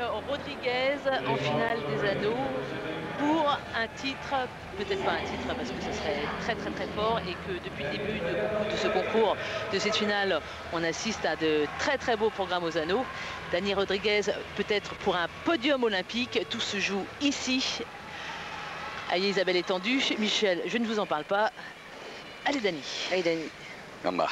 Rodriguez en finale des anneaux pour un titre, peut-être pas un titre parce que ce serait très fort et que depuis le début de ce concours, de cette finale, on assiste à de très beaux programmes aux anneaux. Dani Rodriguez peut-être pour un podium olympique, tout se joue ici. Allez Isabelle étendue, Michel, je ne vous en parle pas. Allez Dani. Allez Dani. Gamba.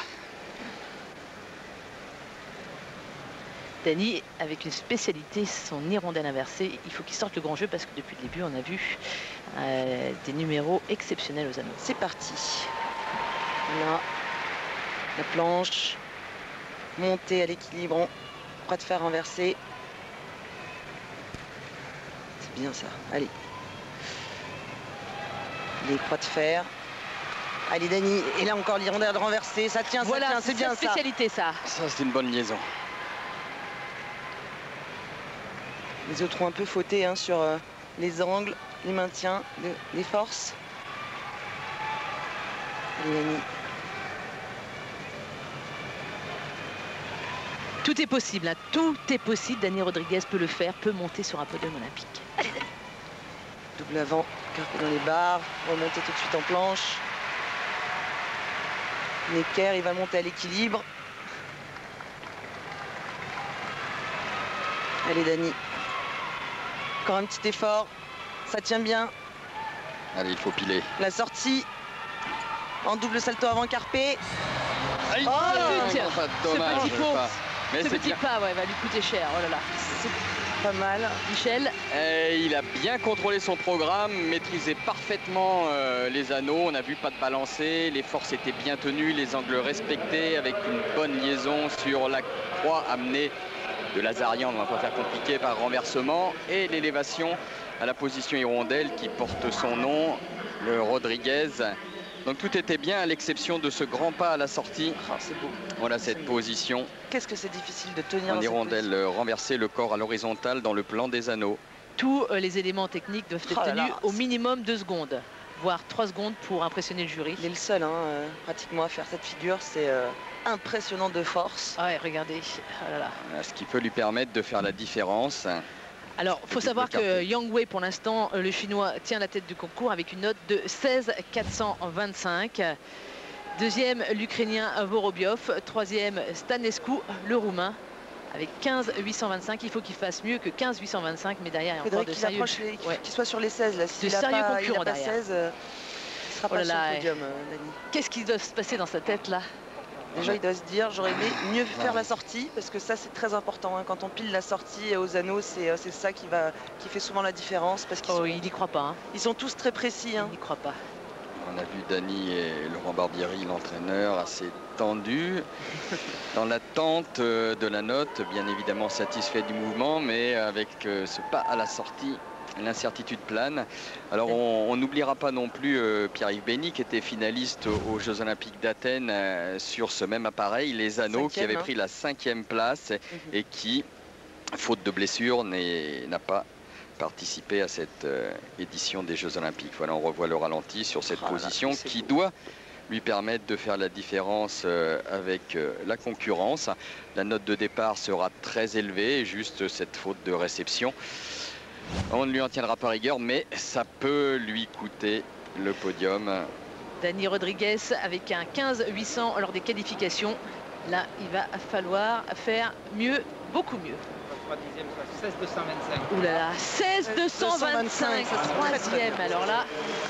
Dani, avec une spécialité, son hirondelle inversée. Il faut qu'il sorte le grand jeu parce que depuis le début, on a vu des numéros exceptionnels aux anneaux. C'est parti. Là, la planche, montée à l'équilibre, croix de fer renversée. C'est bien ça. Allez. Les croix de fer. Allez Dani, et là encore l'hirondelle renversée, ça tient, voilà, ça tient, c'est bien ça. Spécialité ça. Ça c'est une bonne liaison. Les autres ont un peu fauté hein, sur les angles, les maintiens, les forces. Allez Dani. Tout est possible, hein, tout est possible. Dani Rodriguez peut le faire, peut monter sur un podium olympique. Allez Dani. Double avant, carpé dans les barres, remonter tout de suite en planche. Necker, il va monter à l'équilibre. Allez Dani. Encore un petit effort, ça tient bien. Allez, il faut piler. La sortie en double salto avant carpé. Aïe, pas dommage, ce petit pot, mais ce c'est petit bien. pas ouais, va lui coûter cher. Oh là là. C'est pas mal. Michel. Il a bien contrôlé son programme, maîtrisé parfaitement les anneaux. On a vu pas de balancé, les forces étaient bien tenues, les angles respectés avec une bonne liaison sur la croix amenée de Lazarian, on va pas faire compliqué, par renversement, et l'élévation à la position hirondelle qui porte son nom, le Rodriguez. Donc tout était bien à l'exception de ce grand pas à la sortie. Oh, c'est beau. Voilà cette position. Qu'est-ce que c'est difficile de tenir En dans cette hirondelle position. renverser le corps à l'horizontale dans le plan des anneaux. Tous les éléments techniques doivent être Oh là tenus là, au minimum 2 secondes, voire 3 secondes pour impressionner le jury. Il est le seul hein, pratiquement à faire cette figure, c'est impressionnant de force. Ah ouais, regardez. Oh là là. Voilà, ce qui peut lui permettre de faire la différence. Alors, il faut savoir que Yang Wei, pour l'instant, le chinois, tient la tête du concours avec une note de 16,425. Deuxième, l'Ukrainien Vorobiov. Troisième, Stanescu, le Roumain, avec 15,825. Il faut qu'il fasse mieux que 15,825, mais derrière, il y a encore Faudrait de qu'il sérieux. approche, qu'il soit sur les 16. Là. S'il De a sérieux pas, concurrents il a pas derrière. 16, il sera Oh là pas sur là, le podium, Dani. Qu'est-ce qui doit se passer dans sa tête, là? Déjà, il doit se dire, j'aurais aimé mieux faire la sortie, parce que ça, c'est très important. Hein. Quand on pile la sortie aux anneaux, c'est ça qui fait souvent la différence. Parce qu'ils Il n'y croit pas. Hein. ils sont tous très précis. Hein. Il n'y croit pas. On a vu Dani et Laurent Barbieri, l'entraîneur, assez tendu, dans l'attente de la note, bien évidemment satisfait du mouvement, mais avec ce pas à la sortie, l'incertitude plane. Alors on n'oubliera pas non plus Pierre-Yves Bény qui était finaliste aux Jeux Olympiques d'Athènes sur ce même appareil, les anneaux, qui avait pris la 5e place et qui, faute de blessure, n'a pas participé à cette édition des Jeux Olympiques. Voilà, on revoit le ralenti sur cette position qui doit lui permettre de faire la différence avec la concurrence. La note de départ sera très élevée, juste cette faute de réception. On ne lui en tiendra pas rigueur, mais ça peut lui coûter le podium. Dani Rodriguez avec un 15,800 lors des qualifications. Là, il va falloir faire mieux, beaucoup mieux. 16,225. Ouh là là, 16,225, troisième. Alors là,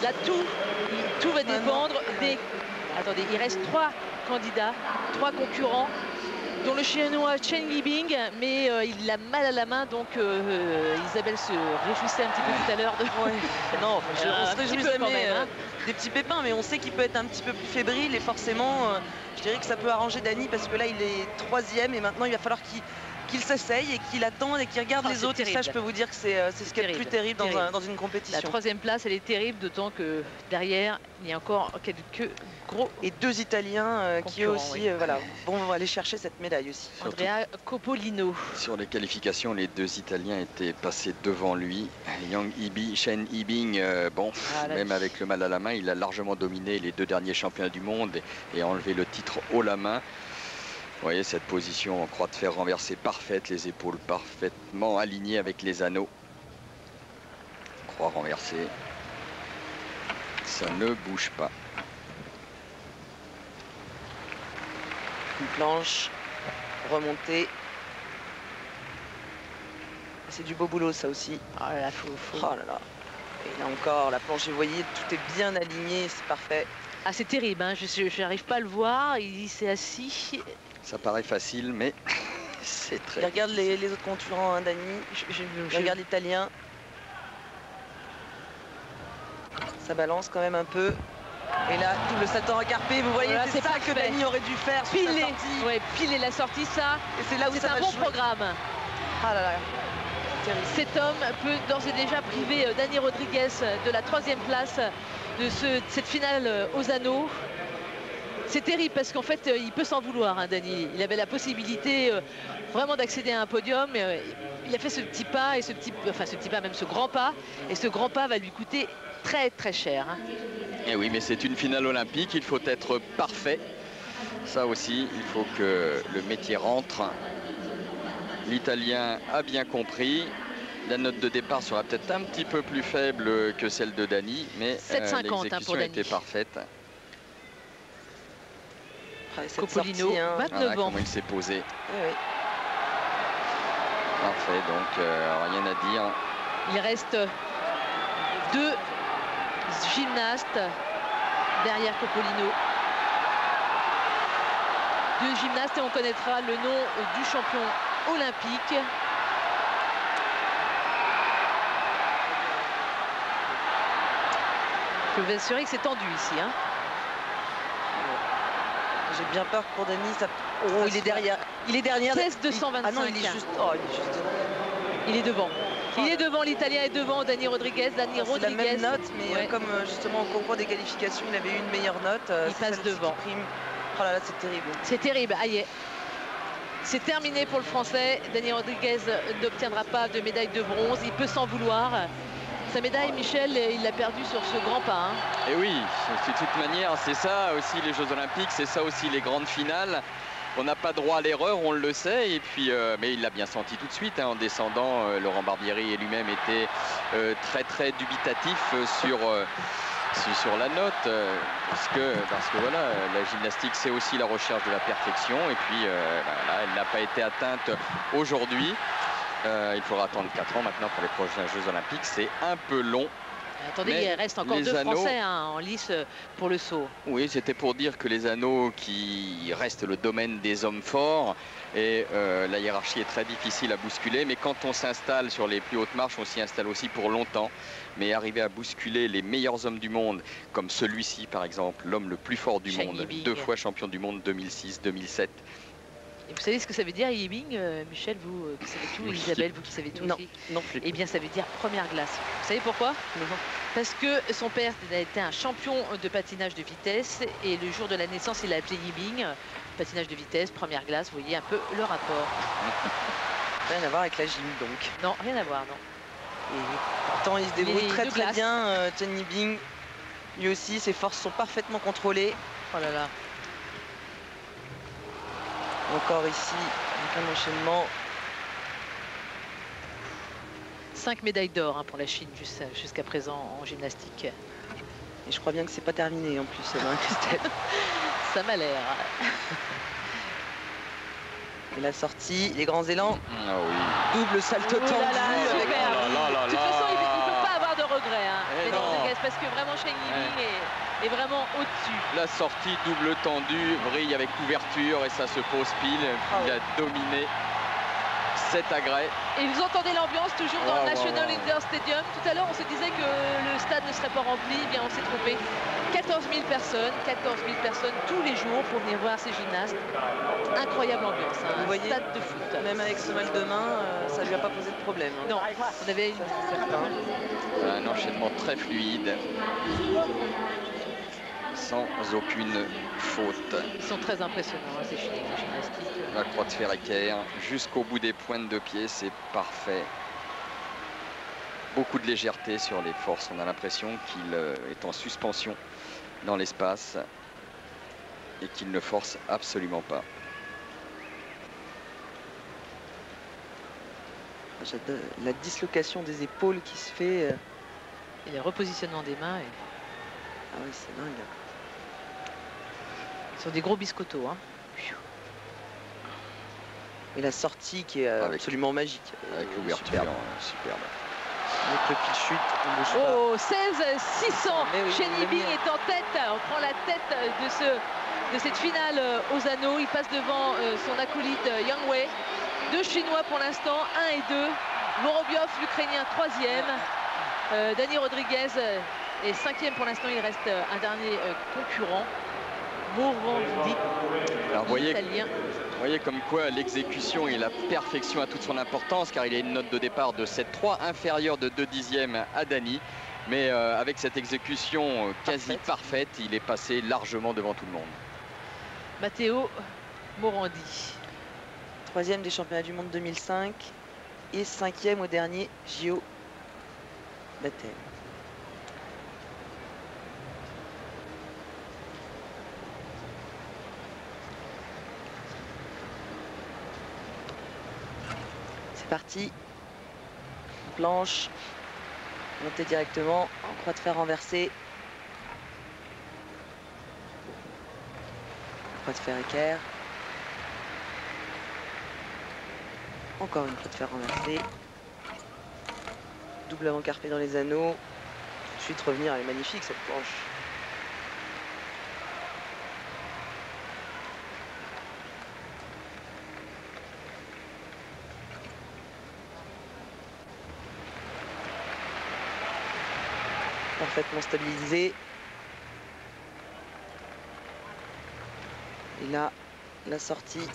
tout va dépendre des... Attendez, il reste 3 candidats, 3 concurrents, dont le chinois Chen Yibing, mais il a mal à la main, donc Isabelle se réjouissait un petit peu tout à l'heure. Non, on se réjouissait quand même, hein. des petits pépins, mais on sait qu'il peut être un petit peu plus fébrile et forcément, je dirais que ça peut arranger Dani parce que là, il est 3e et maintenant, il va falloir qu'il s'essaye et qu'il attende et qu'il regarde les autres. Et ça, je peux vous dire que c'est ce qui est le plus terrible dans une compétition. La 3e place, elle est terrible, d'autant que derrière, il y a encore quelques gros... Et 2 Italiens qui eux aussi voilà, vont aller chercher cette médaille aussi. Andrea Coppolino. Sur les qualifications, les 2 Italiens étaient passés devant lui. Chen Yibing, même avec le mal à la main, il a largement dominé les 2 derniers championnats du monde et enlevé le titre haut la main. Vous voyez cette position en croix de fer renversée parfaite, les épaules parfaitement alignées avec les anneaux. Croix renversée. Ça ne bouge pas. Une planche, remontée. C'est du beau boulot ça aussi. Oh là là, faut... Oh là là. Et là encore, la planche, vous voyez, tout est bien aligné, c'est parfait. Ah, c'est terrible, hein. Je n'arrive pas à le voir, il s'est assis. Ça paraît facile, mais c'est très... Il regarde les autres concurrents, hein, Dani. Je regarde l'italien. Ça balance quand même un peu. Et là, double salto à carpé, vous voyez, voilà, c'est ça que Dani aurait dû faire sur sa sortie. Ouais, piler la sortie, ça. Et c'est là où c'est un bon programme. Ah là là. Cet homme peut d'ores et déjà priver Dani Rodriguez de la 3e place de cette finale aux anneaux. C'est terrible parce qu'en fait, il peut s'en vouloir, hein, Dani. Il avait la possibilité vraiment d'accéder à un podium. Il a fait ce petit pas, et ce petit pas, même ce grand pas. Et ce grand pas va lui coûter très très cher. Hein. Et oui, mais c'est une finale olympique, il faut être parfait. Ça aussi, il faut que le métier rentre. L'Italien a bien compris. La note de départ sera peut-être un petit peu plus faible que celle de Dani, mais l'exécution était parfaite. Coppolino, sortie, hein. 29 ans. Comment il s'est posé. Oui. Parfait, donc rien à dire. Il reste 2 gymnastes derrière Coppolino. 2 gymnastes et on connaîtra le nom du champion olympique. Je peux vous assurer que c'est tendu ici. Hein. J'ai bien peur pour Dani. Ça... Oh, il est derrière. Il est derrière. 16,225. Ah non, il est juste. Oh, il est juste devant. Il est devant. Il est devant, l'Italien est devant, Dani Rodriguez. Dani Rodriguez. C'est la même note, mais ouais. Comme justement au concours des qualifications, il avait eu une meilleure note. Il passe devant. Oh là là, c'est terrible. C'est terrible. Aïe. C'est terminé pour le Français. Dani Rodriguez n'obtiendra pas de médaille de bronze. Il peut s'en vouloir. Sa médaille, Michel, il l'a perdue sur ce grand pas. Hein. Et oui, de toute manière, c'est ça aussi les Jeux Olympiques, c'est ça aussi les grandes finales. On n'a pas droit à l'erreur, on le sait, et puis, mais il l'a bien senti tout de suite. Hein, en descendant, Laurent Barbieri lui-même était très dubitatif sur la note. Parce que voilà, la gymnastique, c'est aussi la recherche de la perfection. Et puis, voilà, elle n'a pas été atteinte aujourd'hui. Il faudra attendre 4 ans maintenant pour les prochains Jeux Olympiques. C'est un peu long. Attendez, il reste encore 2 Français en lice pour le saut. Oui, c'était pour dire que les anneaux qui restent le domaine des hommes forts et la hiérarchie est très difficile à bousculer. Mais quand on s'installe sur les plus hautes marches, on s'y installe aussi pour longtemps. Mais arriver à bousculer les meilleurs hommes du monde, comme celui-ci par exemple, l'homme le plus fort du monde, 2 fois champion du monde 2006, 2007. Et vous savez ce que ça veut dire, Yibing, Michel, vous qui savez tout, oui. Isabelle, vous qui savez tout non, aussi. Non plus. Eh bien, ça veut dire première glace. Vous savez pourquoi? Parce que son père a été un champion de patinage de vitesse et le jour de la naissance, il a appelé Yibing. Patinage de vitesse, première glace, vous voyez un peu le rapport. Rien à voir avec la gym, donc. Non, rien à voir, non. Et pourtant, il se débrouille très bien, Chen Yibing. Lui aussi, ses forces sont parfaitement contrôlées. Oh là là. Encore ici, avec un enchaînement. 5 médailles d'or, hein, pour la Chine jusqu'à présent en gymnastique. Et je crois bien que c'est pas terminé en plus, Christelle. Ça m'a l'air. Et la sortie, les grands élans. Ah oui. Double salto tendu. De toute façon, il ne peut pas avoir de regrets, hein, parce que vraiment Chen Yibing est vraiment au-dessus. La sortie double tendue, vrille avec couverture et ça se pose pile. Il a dominé cet agrès. Et vous entendez l'ambiance toujours dans le National Indoor Stadium. Tout à l'heure, on se disait que le stade ne serait pas rempli. Eh bien, on s'est trompé. 14 000 personnes tous les jours pour venir voir ces gymnastes. Incroyable ambiance, hein, vous voyez, stade de foot. Même avec ce mal de main, ça ne lui a pas posé de problème. Hein. Non, on avait un enchaînement très fluide. Sans aucune faute. Ils sont très impressionnants, hein, ces gymnastiques. La croix de fer équerre jusqu'au bout des pointes de pied, c'est parfait. Beaucoup de légèreté sur les forces. On a l'impression qu'il est en suspension dans l'espace et qu'il ne force absolument pas. J'adore la dislocation des épaules qui se fait. Et le repositionnement des mains. Ah oui, c'est dingue. Sur des gros biscottos. Hein. Et la sortie qui est absolument magique. Avec l'ouverture, superbe. Avec le pile chute, on bouge pas. Oh, 16-600. Oui, Chen Yibing est en tête. On prend la tête de cette finale aux anneaux. Il passe devant son acolyte Yang Wei. 2 Chinois pour l'instant, 1 et 2. Vorobyov, l'Ukrainien, 3e. Dani Rodriguez est 5e pour l'instant. Il reste un dernier concurrent. Morandi, l'Italien. Vous voyez comme quoi l'exécution et la perfection a toute son importance, car il a une note de départ de 7-3, inférieure de 2 dixièmes à Dani. Mais avec cette exécution quasi parfaite, il est passé largement devant tout le monde. Matteo Morandi. 3e des championnats du monde 2005 et 5e au dernier JO d'Athènes. C'est parti. Planche. Montée directement en croix de fer renversée. Croix de fer équerre. Encore une croix de fer renversée. Double avant carpé dans les anneaux. Ensuite revenir, elle est magnifique cette planche. Parfaitement stabilisé. Et là, la sortie.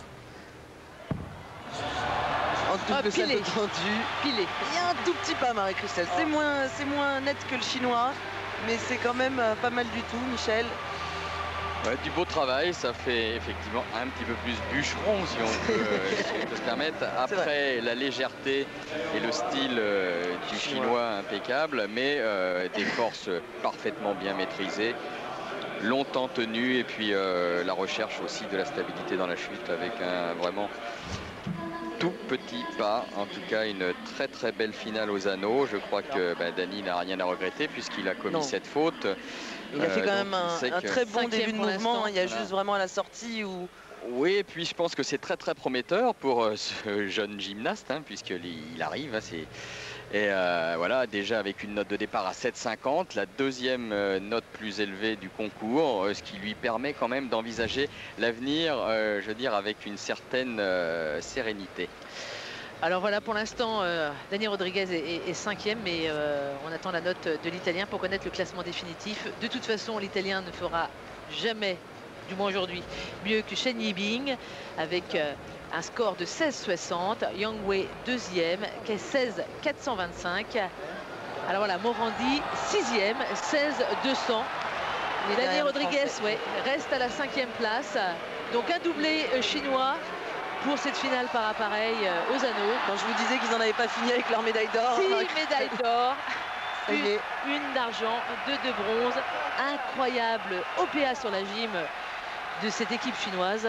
En double salto tendu. Pilé. Il y a un tout petit pas, Marie-Christelle. C'est moins net que le chinois, mais c'est quand même pas mal du tout, Michel. Ouais, du beau travail, ça fait effectivement un petit peu plus bûcheron, si on peut se permettre. Après, la légèreté et le style du chinois impeccable, mais des forces parfaitement bien maîtrisées, longtemps tenues, et puis la recherche aussi de la stabilité dans la chute avec un vraiment tout petit pas. En tout cas, une très très belle finale aux anneaux. Je crois que Dani n'a rien à regretter puisqu'il a commis cette faute. Il a fait quand même un très bon début de mouvement. Il y a juste vraiment à la sortie où... Oui, et puis je pense que c'est très très prometteur pour ce jeune gymnaste, hein, puisqu'il arrive. Hein, et voilà, déjà avec une note de départ à 7,50, la deuxième note plus élevée du concours, ce qui lui permet quand même d'envisager l'avenir, je veux dire, avec une certaine sérénité. Alors voilà, pour l'instant, Dani Rodriguez est 5e, mais on attend la note de l'Italien pour connaître le classement définitif. De toute façon, l'Italien ne fera jamais, du moins aujourd'hui, mieux que Chen Yibing, avec un score de 16,60. Yang Wei 2e, qui est 16,425. Alors voilà, Morandi 6e, 16,200. Dani Rodriguez reste à la 5e place. Donc un doublé chinois pour cette finale par appareil aux anneaux. Quand je vous disais qu'ils n'en avaient pas fini avec leur médaille d'or. 6 médailles d'or, une d'argent, 2 de bronze. Incroyable OPA sur la gym de cette équipe chinoise.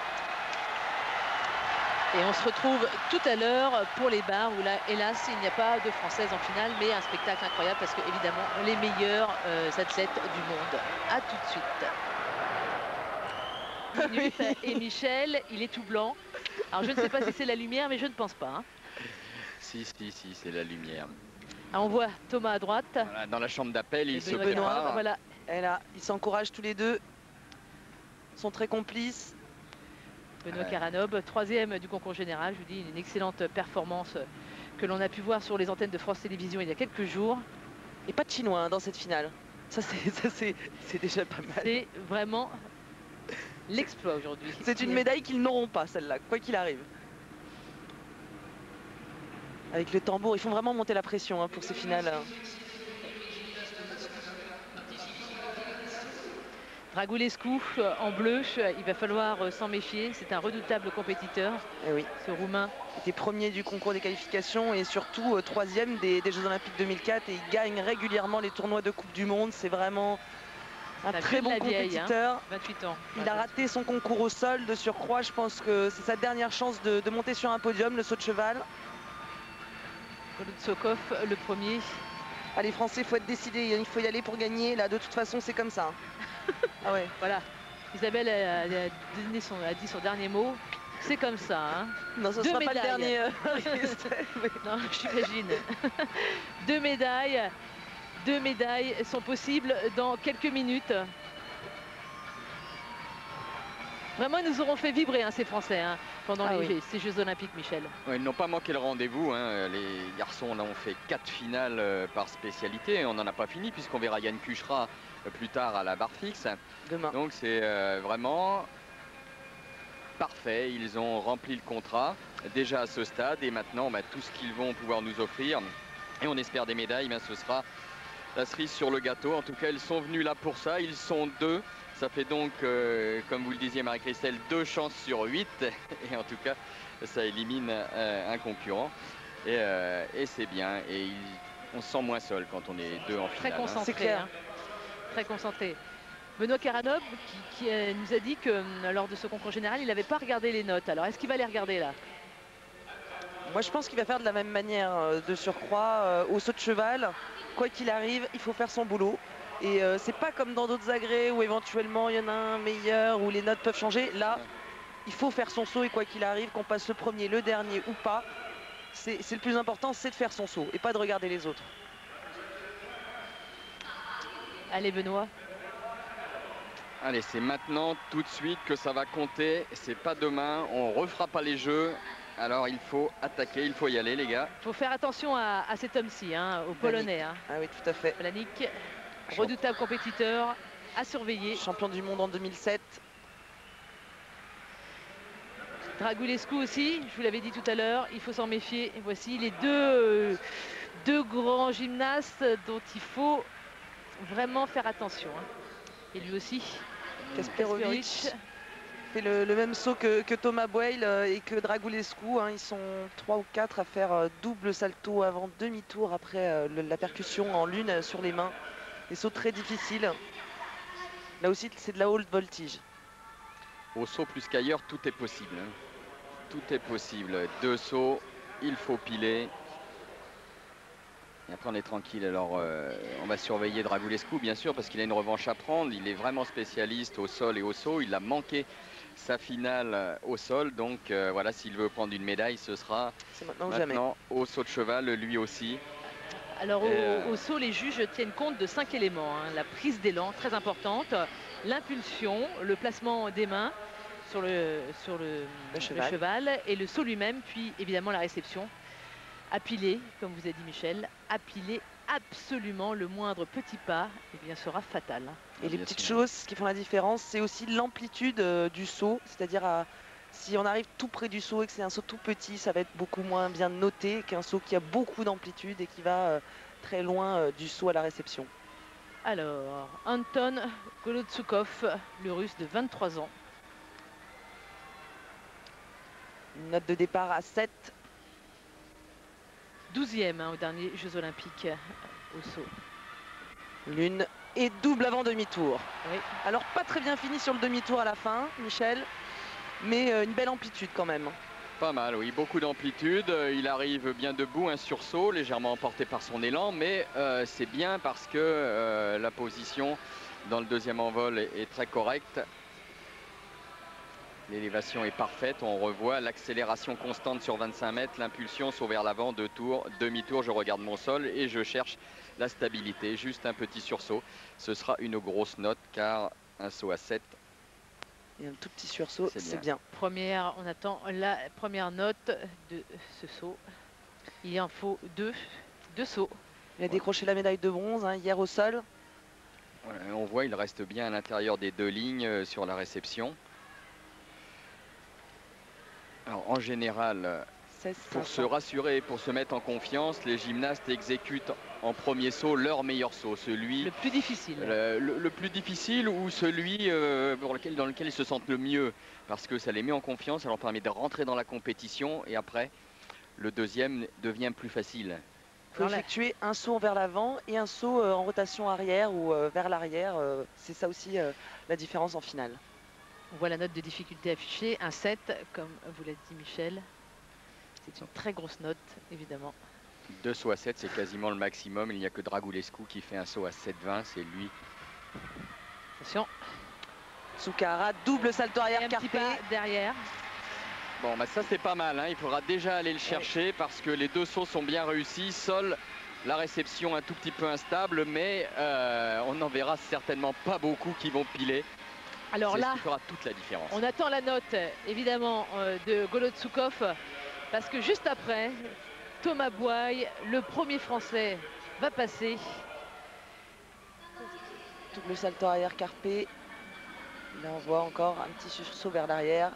Et on se retrouve tout à l'heure pour les barres où là, hélas, il n'y a pas de Françaises en finale, mais un spectacle incroyable parce que évidemment les meilleurs athlètes du monde. À tout de suite. Et Michel, il est tout blanc. Alors je ne sais pas si c'est la lumière, mais je ne pense pas. Hein. Si, c'est la lumière. Alors, on voit Thomas à droite. Voilà, dans la chambre d'appel, il se prépare. Voilà. Et là, ils s'encouragent tous les deux. Ils sont très complices. Benoît Caranob, 3e du concours général. Je vous dis, une excellente performance que l'on a pu voir sur les antennes de France Télévisions il y a quelques jours. Et pas de Chinois dans cette finale. Ça, c'est déjà pas mal. C'est vraiment l'exploit aujourd'hui. C'est une médaille qu'ils n'auront pas, celle-là, quoi qu'il arrive. Avec le tambour, ils font vraiment monter la pression pour ces finales. Dragulescu en bleu, il va falloir s'en méfier. C'est un redoutable compétiteur. Et oui. Ce Roumain. Il était premier du concours des qualifications et surtout 3e des Jeux Olympiques 2004. Et il gagne régulièrement les tournois de Coupe du Monde. C'est vraiment un très bon compétiteur. Hein, 28 ans. Il a raté son concours au sol de surcroît. Je pense que c'est sa dernière chance de monter sur un podium, le saut de cheval. Golutsokov, le premier. Ah, les Français, il faut être décidé, il faut y aller pour gagner. Là, de toute façon, c'est comme ça. Ah ouais. Voilà. Isabelle a dit son dernier mot. C'est comme ça. Hein. Non, ce ne sera pas le dernier. Non, j'imagine. 2 médailles. 2 médailles sont possibles dans quelques minutes. Vraiment, ils nous auront fait vibrer, hein, ces Français, hein, pendant ces Jeux Olympiques, Michel. Ouais, ils n'ont pas manqué le rendez-vous. Hein. Les garçons là, ont fait 4 finales par spécialité. On n'en a pas fini puisqu'on verra Yann Cuchera plus tard à la barre fixe. Demain. Donc c'est vraiment parfait. Ils ont rempli le contrat déjà à ce stade. Et maintenant, tout ce qu'ils vont pouvoir nous offrir, et on espère des médailles, ce sera la cerise sur le gâteau. En tout cas, ils sont venus là pour ça. Ils sont 2. Ça fait donc, comme vous le disiez Marie-Christelle, 2 chances sur 8. Et en tout cas, ça élimine un concurrent. Et c'est bien. Et on se sent moins seul quand on est 2 en finale. Très concentré. C'est clair. Hein. Très concentré. Benoît Karanov qui nous a dit que lors de ce concours général, il n'avait pas regardé les notes. Alors, est-ce qu'il va les regarder là? Moi, je pense qu'il va faire de la même manière, de surcroît, au saut de cheval. Quoi qu'il arrive, il faut faire son boulot. Et c'est pas comme dans d'autres agrès où éventuellement il y en a un meilleur, où les notes peuvent changer. Là, il faut faire son saut et quoi qu'il arrive, qu'on passe le premier, le dernier ou pas, c'est le plus important, c'est de faire son saut et pas de regarder les autres. Allez Benoît. Allez, c'est maintenant, tout de suite que ça va compter. C'est pas demain, on refera pas les jeux. Alors il faut attaquer, il faut y aller les gars. Il faut faire attention à cet homme-ci, hein, au Polonais. Hein. Ah oui, tout à fait. Blahnik, redoutable compétiteur, à surveiller. Champion du monde en 2007. Dragulescu aussi, je vous l'avais dit tout à l'heure, il faut s'en méfier. Voici les deux grands gymnastes dont il faut vraiment faire attention. Hein. Et lui aussi, Kasperovic fait le même saut que Thomas Boyle et que Dragulescu. Hein. Ils sont 3 ou 4 à faire double salto avant demi-tour après la percussion en lune sur les mains. Des sauts très difficiles. Là aussi, c'est de la haute voltige. Au saut plus qu'ailleurs, tout est possible. Hein. Tout est possible. 2 sauts, il faut piler. Et après, on est tranquille. Alors, on va surveiller Dragulescu, bien sûr, parce qu'il a une revanche à prendre. Il est vraiment spécialiste au sol et au saut. Il a manqué sa finale au sol. Donc, voilà, s'il veut prendre une médaille, ce sera maintenant au saut de cheval, lui aussi. Alors au saut, les juges tiennent compte de 5 éléments. Hein. La prise d'élan, très importante, l'impulsion, le placement des mains sur le cheval et le saut lui-même, puis évidemment la réception. À piler, comme vous a dit Michel, à piler absolument, le moindre petit pas sera fatal. Et les petites choses qui font la différence, c'est aussi l'amplitude du saut, c'est-à-dire si on arrive tout près du saut et que c'est un saut tout petit, ça va être beaucoup moins bien noté qu'un saut qui a beaucoup d'amplitude et qui va très loin du saut à la réception. Alors, Anton Golutsukov, le russe de 23 ans. Une note de départ à 7. 12e aux derniers Jeux Olympiques au saut. L'une et double avant demi-tour. Oui. Alors, pas très bien fini sur le demi-tour à la fin, Michel. Mais une belle amplitude quand même. Pas mal, oui, beaucoup d'amplitude. Il arrive bien debout, un sursaut, légèrement emporté par son élan, mais c'est bien parce que la position dans le deuxième envol est très correcte. L'élévation est parfaite, on revoit l'accélération constante sur 25 mètres, l'impulsion saut vers l'avant, 2 tours, demi-tour, je regarde mon sol et je cherche la stabilité, juste un petit sursaut. Ce sera une grosse note car un saut à 7. Et un tout petit sursaut, c'est bien. On attend la première note de ce saut. Il en faut deux sauts. Il a décroché la médaille de bronze hier au sol. Ouais, on voit, il reste bien à l'intérieur des 2 lignes sur la réception. Alors, en général, pour se rassurer, pour se mettre en confiance, les gymnastes exécutent en premier saut leur meilleur saut, celui le plus difficile. Le plus difficile ou celui dans lequel ils se sentent le mieux, parce que ça les met en confiance, ça leur permet de rentrer dans la compétition et après le deuxième devient plus facile. Il faut effectuer un saut vers l'avant et un saut en rotation arrière ou vers l'arrière. C'est ça aussi la différence en finale. On voit la note de difficulté affichée, un 7, comme vous l'a dit Michel. C'est une très grosse note, évidemment. 2 sauts à 7, c'est quasiment le maximum. Il n'y a que Dragulescu qui fait un saut à 7,20. C'est lui. Attention. Tsukahara, double salto arrière carpé. Derrière. Bon, bah ça c'est pas mal, hein. Il faudra déjà aller le chercher parce que les 2 sauts sont bien réussis. Sol, la réception un tout petit peu instable, mais on n'en verra certainement pas beaucoup qui vont piler. Alors là, ce qui fera toute la différence. On attend la note évidemment de Golodtsukov parce que juste après, Thomas Bouaille, le premier français, va passer. Double salto arrière carpé. Là on voit encore un petit sursaut vers l'arrière.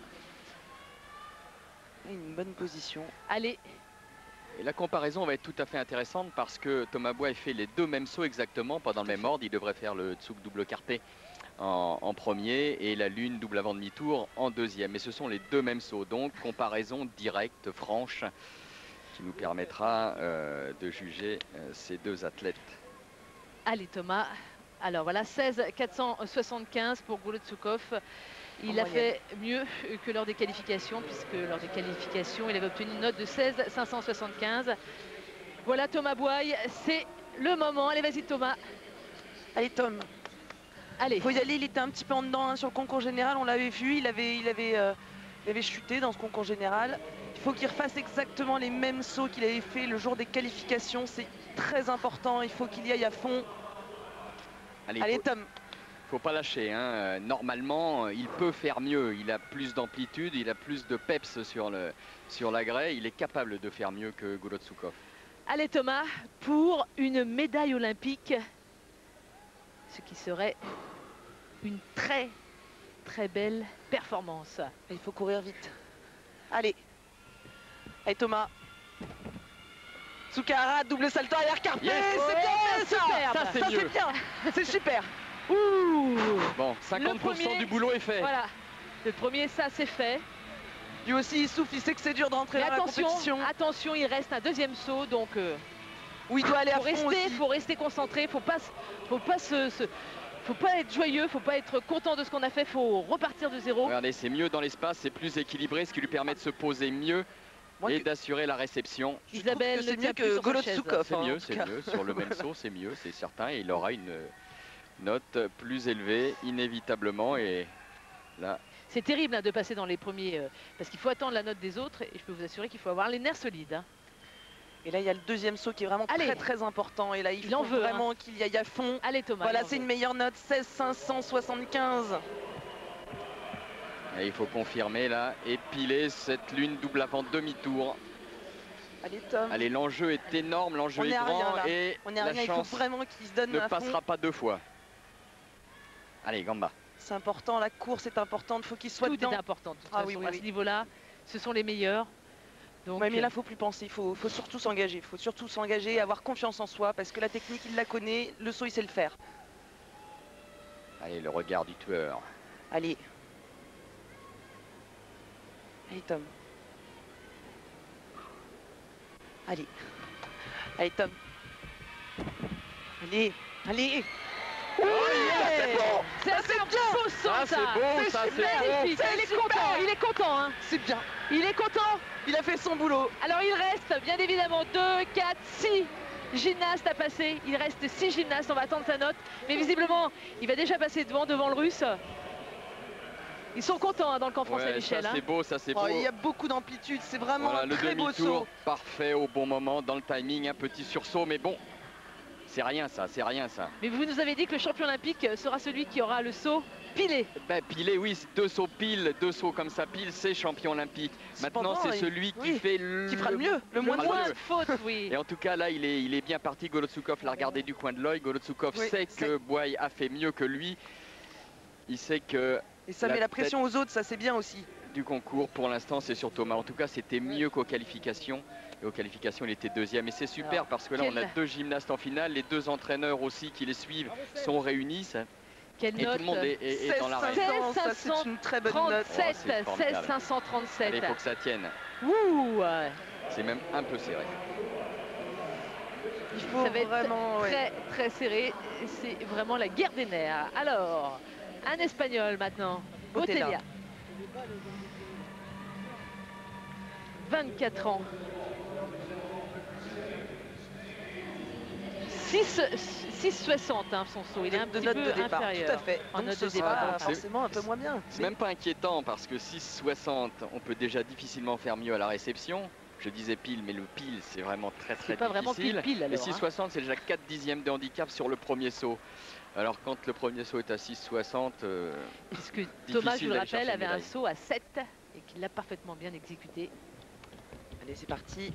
Une bonne position. Allez. Et la comparaison va être tout à fait intéressante parce que Thomas Bouaille fait les 2 mêmes sauts exactement, pas dans le même ordre. Il devrait faire le Tsuk double carpé en premier et la Lune double avant demi-tour en deuxième. Mais ce sont les 2 mêmes sauts, donc comparaison directe, franche, qui nous permettra de juger ces 2 athlètes. Allez Thomas. Alors voilà, 16,475 pour Golodtsukov. Il a fait mieux que lors des qualifications, puisque lors des qualifications, il avait obtenu une note de 16,575. Voilà Thomas Bouaille, c'est le moment. Allez, vas-y Thomas. Allez Tom. Allez. Il faut y aller, il était un petit peu en dedans hein, sur le concours général, on l'avait vu, il avait chuté dans ce concours général. Il faut qu'il refasse exactement les mêmes sauts qu'il avait fait le jour des qualifications, c'est très important, il faut qu'il y aille à fond. Allez Tom. Faut pas lâcher, hein. Normalement il peut faire mieux, il a plus d'amplitude, il a plus de peps sur la grille, il est capable de faire mieux que Golodtsukov. Allez Thomas, pour une médaille olympique, ce qui serait une très très belle performance. Il faut courir vite. Allez Thomas. Tsukahara, double salto arrière carpé, yes. C'est bien ça c'est mieux. Bien, c'est super. Ouh. Bon, 50% du boulot est fait. Voilà, le premier, ça c'est fait. Lui aussi il souffle, il sait que c'est dur de rentrer dans la compétition. Attention, il reste un deuxième saut, donc où il doit aller à fond aussi. Faut rester concentré, faut pas être joyeux, faut pas être content de ce qu'on a fait, faut repartir de zéro. Regardez, c'est mieux dans l'espace, c'est plus équilibré, ce qui lui permet de se poser mieux et d'assurer la réception. Isabelle, c'est mieux que Golodtsukov. C'est mieux, c'est mieux. Sur le même saut, c'est mieux, c'est certain. Et il aura une note plus élevée, inévitablement. Et là, c'est terrible hein, de passer dans les premiers, parce qu'il faut attendre la note des autres. Et je peux vous assurer qu'il faut avoir les nerfs solides. Hein. Et là, il y a le deuxième saut qui est vraiment très très important. Et là, il faut vraiment hein. Qu'il y aille à fond. Allez Thomas. Voilà, c'est une meilleure note, 16,575. Et il faut confirmer là, et piler cette Lune double avant demi-tour. Allez Tom. Allez, l'enjeu est énorme, l'enjeu est grand rien, et la il faut vraiment qu'il se donne ne passera pas 2 fois. Allez, Gamba. C'est important, la course est importante, il faut qu'il soit dedans. Tout est important. De toute façon, à ce niveau-là, ce sont les meilleurs. Donc, mais là, il ne faut plus penser, il faut surtout s'engager. Il faut surtout s'engager, avoir confiance en soi, parce que la technique, il la connaît, le saut, il sait le faire. Allez, le regard du tueur. Allez. Allez, Tom. Allez. Allez, Tom. Allez. Allez. Oui, c'est un beau saut, ça. C'est beau, ça, c'est magnifique. Il est content, hein. C'est bien. Il est content. Il a fait son boulot. Alors il reste bien évidemment 2, 4, 6 gymnastes à passer. Il reste 6 gymnastes, on va attendre sa note. Mais visiblement, il va déjà passer devant le Russe. Ils sont contents hein, dans le camp français, Michel. Ça c'est beau, ça c'est beau. Il y a beaucoup d'amplitude, c'est vraiment un très beau saut. Le demi-tour parfait au bon moment, dans le timing, un petit sursaut, mais bon, c'est rien ça, c'est rien ça. Mais vous nous avez dit que le champion olympique sera celui qui aura le saut pilé. Ben, pilé, oui, 2 sauts pile, 2 sauts comme ça pile, c'est champion olympique. Maintenant, c'est celui qui fait qui fera le mieux, le moins de fautes, oui. Et en tout cas, là, il est bien parti. Golodtsukov l'a regardé du coin de l'œil. Golodtsukov sait que Bouaille a fait mieux que lui. Il sait que... Et ça met la pression aux autres, ça c'est bien aussi. Du concours, pour l'instant, c'est sur Thomas. En tout cas, c'était mieux qu'aux qualifications. Et aux qualifications, il était deuxième. Et c'est super parce que là, on a 2 gymnastes en finale. Les 2 entraîneurs aussi qui les suivent sont réunis. Quelle et note? tout le monde est dans l'arène. C'est une très bonne note. 16,537. Allez, il faut que ça tienne. Ouh. C'est même un peu serré. Il faut ça va vraiment être très serré. C'est vraiment la guerre des nerfs. Alors, un Espagnol maintenant. Botella. 24 ans. 6,60 hein, son saut. Il est un petit note peu de départ, inférieur. tout à fait. En Donc note ce de sera départ. forcément un peu moins bien. C'est même pas inquiétant parce que 6,60, on peut déjà difficilement faire mieux à la réception. Je disais pile, mais le pile, c'est vraiment très C'est pas vraiment difficile. pile Et alors. 6,60, c'est déjà 4 dixièmes de handicap sur le premier saut. Alors quand le premier saut est à 6,60, Puisque Thomas, je vous le d'aller rappelle, chercher avait une un médaille. saut à 7 et qu'il l'a parfaitement bien exécuté. Allez, c'est parti.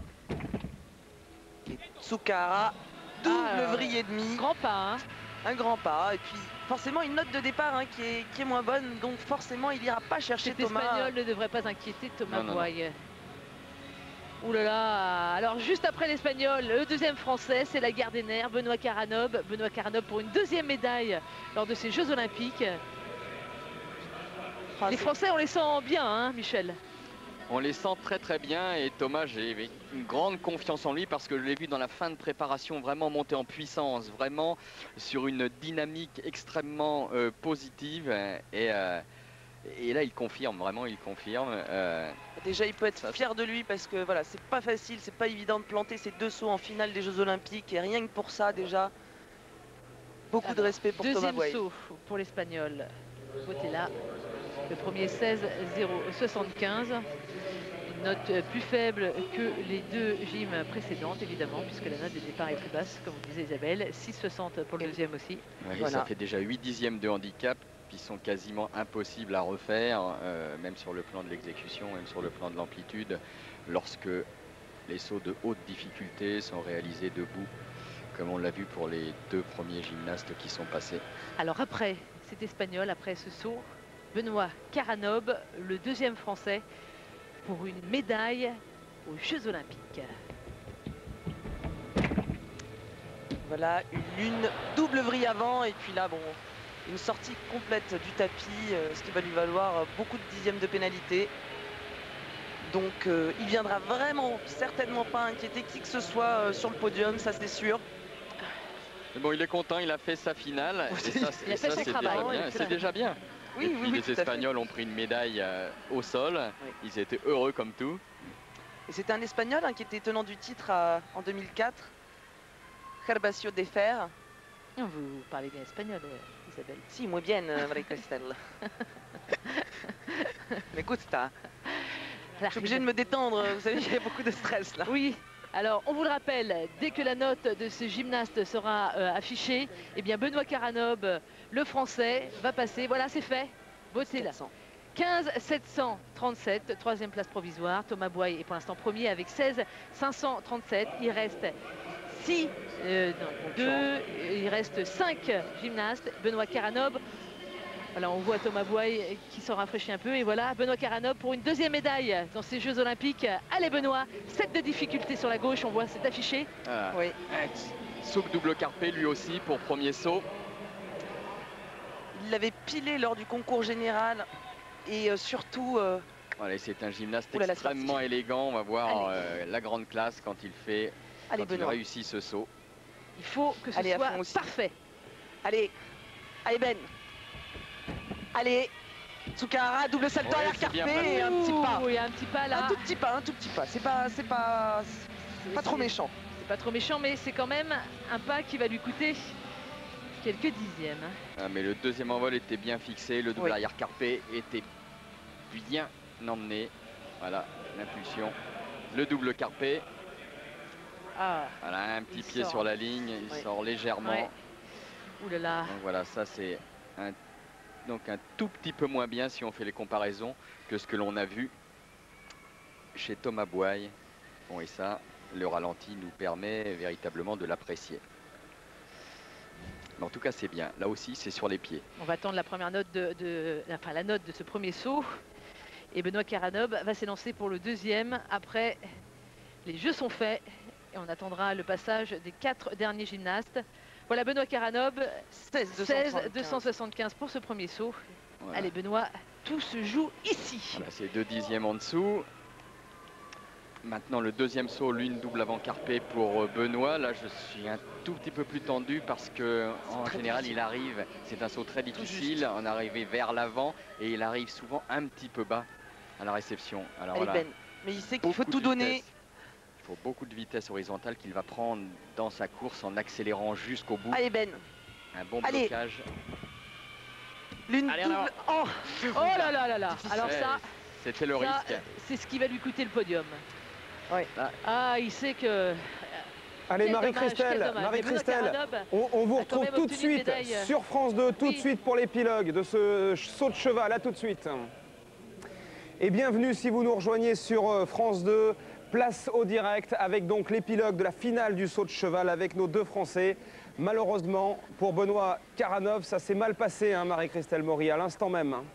Et Tsukahara, double vrille et demi. Grand pas, hein. Un grand pas. Et puis forcément une note de départ hein, qui est moins bonne. Donc forcément il n'ira pas chercher Cet Thomas. Espagnol ne devrait pas inquiéter Thomas Non. Boye. Ouh là là. Alors juste après l'Espagnol, le deuxième Français, c'est la guerre des nerfs, Benoît Caranob. Benoît Caranob pour une deuxième médaille lors de ces Jeux Olympiques. Les Français, on les sent bien, hein, Michel? On les sent très très bien et Thomas, j'ai une grande confiance en lui parce que je l'ai vu dans la fin de préparation vraiment monter en puissance, vraiment sur une dynamique extrêmement positive et là il confirme, vraiment il confirme. Déjà il peut être fier de lui parce que voilà, c'est pas facile, c'est pas évident de planter ces deux sauts en finale des Jeux Olympiques et rien que pour ça déjà, beaucoup de respect pour Thomas Boye. Deuxième saut pour l'Espagnol, Botella. Le premier 16,075. Une note plus faible que les deux gyms précédentes, évidemment, puisque la note de départ est plus basse, comme vous disait Isabelle. 6,60 pour le deuxième aussi. Oui, Voilà. Ça fait déjà 8 dixièmes de handicap qui sont quasiment impossibles à refaire, même sur le plan de l'exécution, même sur le plan de l'amplitude, lorsque les sauts de haute difficulté sont réalisés debout, comme on l'a vu pour les deux premiers gymnastes qui sont passés. Alors après cet Espagnol, après ce saut, Benoît Caranob, le deuxième Français, pour une médaille aux Jeux Olympiques. Voilà, une double vrille avant et puis là, bon, une sortie complète du tapis, ce qui va lui valoir beaucoup de dixièmes de pénalité. Donc il viendra vraiment certainement pas inquiéter qui que ce soit sur le podium, ça c'est sûr. Mais bon, il est content, il a fait sa finale. Et ça, Il a fait son travail. C'est déjà bien. Oui, Et puis oui, les Espagnols ont pris une médaille au sol. Oui. Ils étaient heureux comme tout. Et c'était un Espagnol hein, qui était tenant du titre en 2004, Gervasio de Fer. Vous parlez bien espagnol, Isabelle. Si, muy bien, Marie Christelle. Mais écoute, je suis obligée de me détendre, vous savez, il y a beaucoup de stress là. Oui. Alors, on vous le rappelle, dès que la note de ce gymnaste sera affichée, eh bien Benoît Caranob, le Français, va passer. Voilà, c'est fait. Botella. 15 737, troisième place provisoire. Thomas Boye est pour l'instant premier avec 16 537. Il reste 5 gymnastes. Benoît Caranob. Voilà, on voit Thomas Boye qui s'en rafraîchit un peu. Et voilà, Benoît Caranob pour une deuxième médaille dans ces Jeux Olympiques. Allez Benoît, 7 de difficulté sur la gauche, on voit, c'est affiché. Voilà. Oui. Saut double carpé lui aussi pour premier saut. Il l'avait pilé lors du concours général et surtout... Voilà, c'est un gymnaste Oulala, extrêmement élégant. On va voir la grande classe quand il fait, Allez, quand il Benoît. réussit ce saut. Il faut que ce Allez, à soit fond aussi. parfait. Allez, allez Ben. Allez, Tsukahara, double salto Ouais, arrière c'est carpé bien et un petit pas. Il y a un petit pas là. Un tout petit pas. C'est pas trop méchant. C'est pas trop méchant, mais c'est quand même un pas qui va lui coûter quelques dixièmes. Ah, mais le deuxième envol était bien fixé. Le double Oui. arrière carpé était bien emmené. Voilà, l'impulsion. Le double carpé. Ah, Voilà, un petit Il pied sort. sur la ligne. Il Oui. sort légèrement. ouais. Ouh là là. Donc voilà, ça c'est un tout petit peu moins bien si on fait les comparaisons que ce que l'on a vu chez Thomas Boye. Bon, et ça, le ralenti nous permet véritablement de l'apprécier. Mais en tout cas, c'est bien. Là aussi, c'est sur les pieds. On va attendre la première note la note de ce premier saut. Et Benoît Caranob va s'élancer pour le deuxième. Après, les jeux sont faits. Et on attendra le passage des 4 derniers gymnastes. Voilà Benoît Caranob, 16 275 pour ce premier saut. Voilà. Allez Benoît, tout se joue ici. Voilà, c'est 2 dixièmes en dessous. Maintenant, le deuxième saut, l'une double avant carpé pour Benoît. Là, je suis un tout petit peu plus tendu parce que en général, difficile. il arrive. C'est un saut très difficile, en arriver vers l'avant et il arrive souvent un petit peu bas à la réception. Alors Allez voilà. Ben. Mais il sait qu'il faut Beaucoup tout de donner. vitesse. Il faut beaucoup de vitesse horizontale qu'il va prendre dans sa course en accélérant jusqu'au bout. Allez Ben. Un bon Allez. blocage. L'une double. Oh, oh là là là là. Alors Ouais, ça, c'était le risque. c'est ce qui va lui coûter le podium. Ouais. Ah, il sait que... Allez, Quel Marie-Christelle, dommage, Marie-Christelle, Karanov on vous a quand retrouve même tout de obtenu une suite médaille. sur France 2, tout de Oui. suite pour l'épilogue de ce saut de cheval. À tout de suite. Et bienvenue si vous nous rejoignez sur France 2, place au direct avec donc l'épilogue de la finale du saut de cheval avec nos deux Français. Malheureusement, pour Benoît Karanov, ça s'est mal passé, hein, Marie-Christelle Maury, à l'instant même. Hein.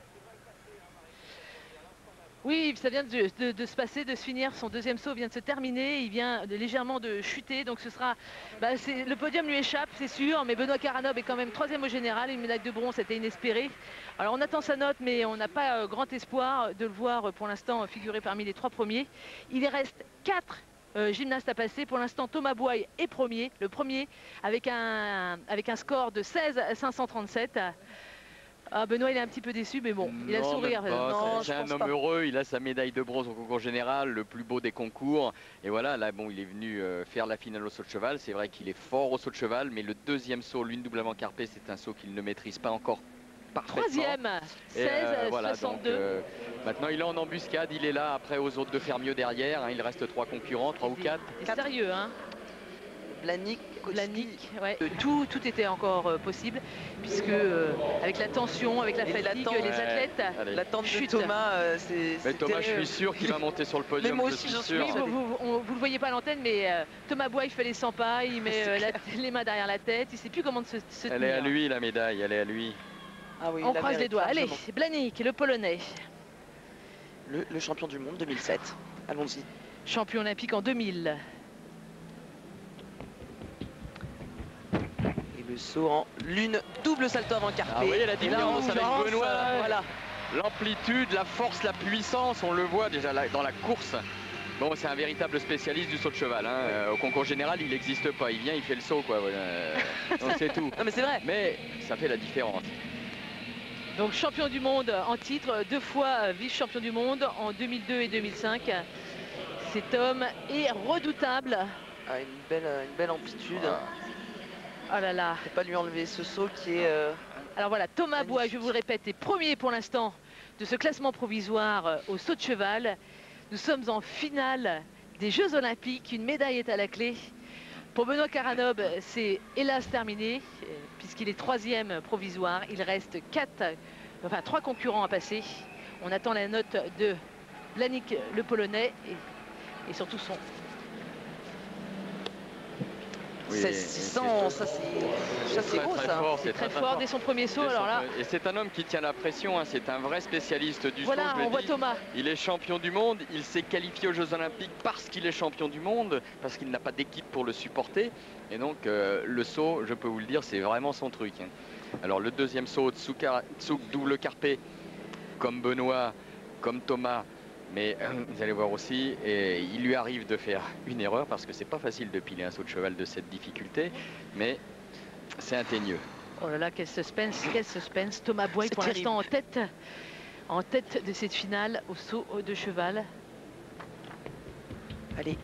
Oui, ça vient de se passer, de se finir. Son deuxième saut vient de se terminer. Il vient légèrement de chuter. Donc ce sera... le podium lui échappe, c'est sûr. Mais Benoît Karanov est quand même 3e au général. Une médaille de bronze, c'était inespéré. Alors on attend sa note, mais on n'a pas grand espoir de le voir pour l'instant figurer parmi les 3 premiers. Il reste 4 gymnastes à passer. Pour l'instant, Thomas Bouaille est premier. Le premier avec un score de 16,537. Ah, Benoît, il est un petit peu déçu, mais bon, il a le sourire. Non, c'est je un pense homme pas. heureux, il a sa médaille de bronze au concours général, le plus beau des concours. Et voilà, là, bon, il est venu faire la finale au saut de cheval. C'est vrai qu'il est fort au saut de cheval, mais le deuxième saut, l'une doublement carpé, c'est un saut qu'il ne maîtrise pas encore parfaitement. 3e, 16,62. Voilà, donc, maintenant, il est en embuscade, il est là, après aux autres de faire mieux derrière. Hein, il reste 3 concurrents, 3 ou 4. C'est sérieux, hein. Blahnik, Blahnik, ouais. Tout était encore possible, puisque avec la tension, avec la Et fatigue, l'attente, les athlètes l'attente de chutent. Thomas, Mais c'est Thomas, je terrible. suis sûr qu'il va monter sur le podium. Mais moi aussi, je j'en suis suis sûr. sûre. Vous le voyez pas à l'antenne, mais Thomas Bouaille fait les 100 pas, il met les mains derrière la tête, il sait plus comment se tenir. Elle est à lui, la médaille, elle est à lui. Ah oui, On il la croise les mérite doigts. Allez, largement. Blahnik, le Polonais, Le champion du monde 2007. Allons-y. champion olympique en 2000. Et le saut en lune double salto avant carpé. Ah oui, la Et là, en différence avec l'occurrence, Benoît, voilà. L'amplitude, la force, la puissance, on le voit déjà là, dans la course. Bon, c'est un véritable spécialiste du saut de cheval. Hein. Au concours général, il n'existe pas. Il vient, il fait le saut, quoi. Voilà. Donc c'est tout. Non mais c'est vrai. Mais ça fait la différence. Donc champion du monde en titre, 2 fois vice-champion du monde en 2002 et 2005. Cet homme est redoutable. Ah, une belle amplitude. Oh là là. Faut pas lui enlever ce saut qui est... Alors voilà, Thomas Magnifique. Bouaille, je vous le répète, est premier pour l'instant de ce classement provisoire au saut de cheval. Nous sommes en finale des Jeux Olympiques. Une médaille est à la clé. Pour Benoît Karanov, c'est hélas terminé, puisqu'il est 3e provisoire. Il reste 3 concurrents à passer. On attend la note de Blahnik, le Polonais, et surtout son... Oui, 16-600, ça c'est gros ça. fort, C'est très fort dès son premier saut. Alors là, Et c'est un homme qui tient la pression, hein. C'est un vrai spécialiste du saut. voilà, je le on voit dis. Thomas. Il est champion du monde, il s'est qualifié aux Jeux Olympiques parce qu'il est champion du monde, parce qu'il n'a pas d'équipe pour le supporter. Et donc le saut, je peux vous le dire, c'est vraiment son truc. Hein. Alors le deuxième saut, Tsouk double carpé, comme Benoît, comme Thomas. Mais vous allez voir aussi, et il lui arrive de faire une erreur parce que c'est pas facile de piler un saut de cheval de cette difficulté, mais c'est ingénieux. Oh là là, quel suspense, quel suspense. Thomas Bouaille pour terrible. l'instant en tête de cette finale au saut de cheval. Allez.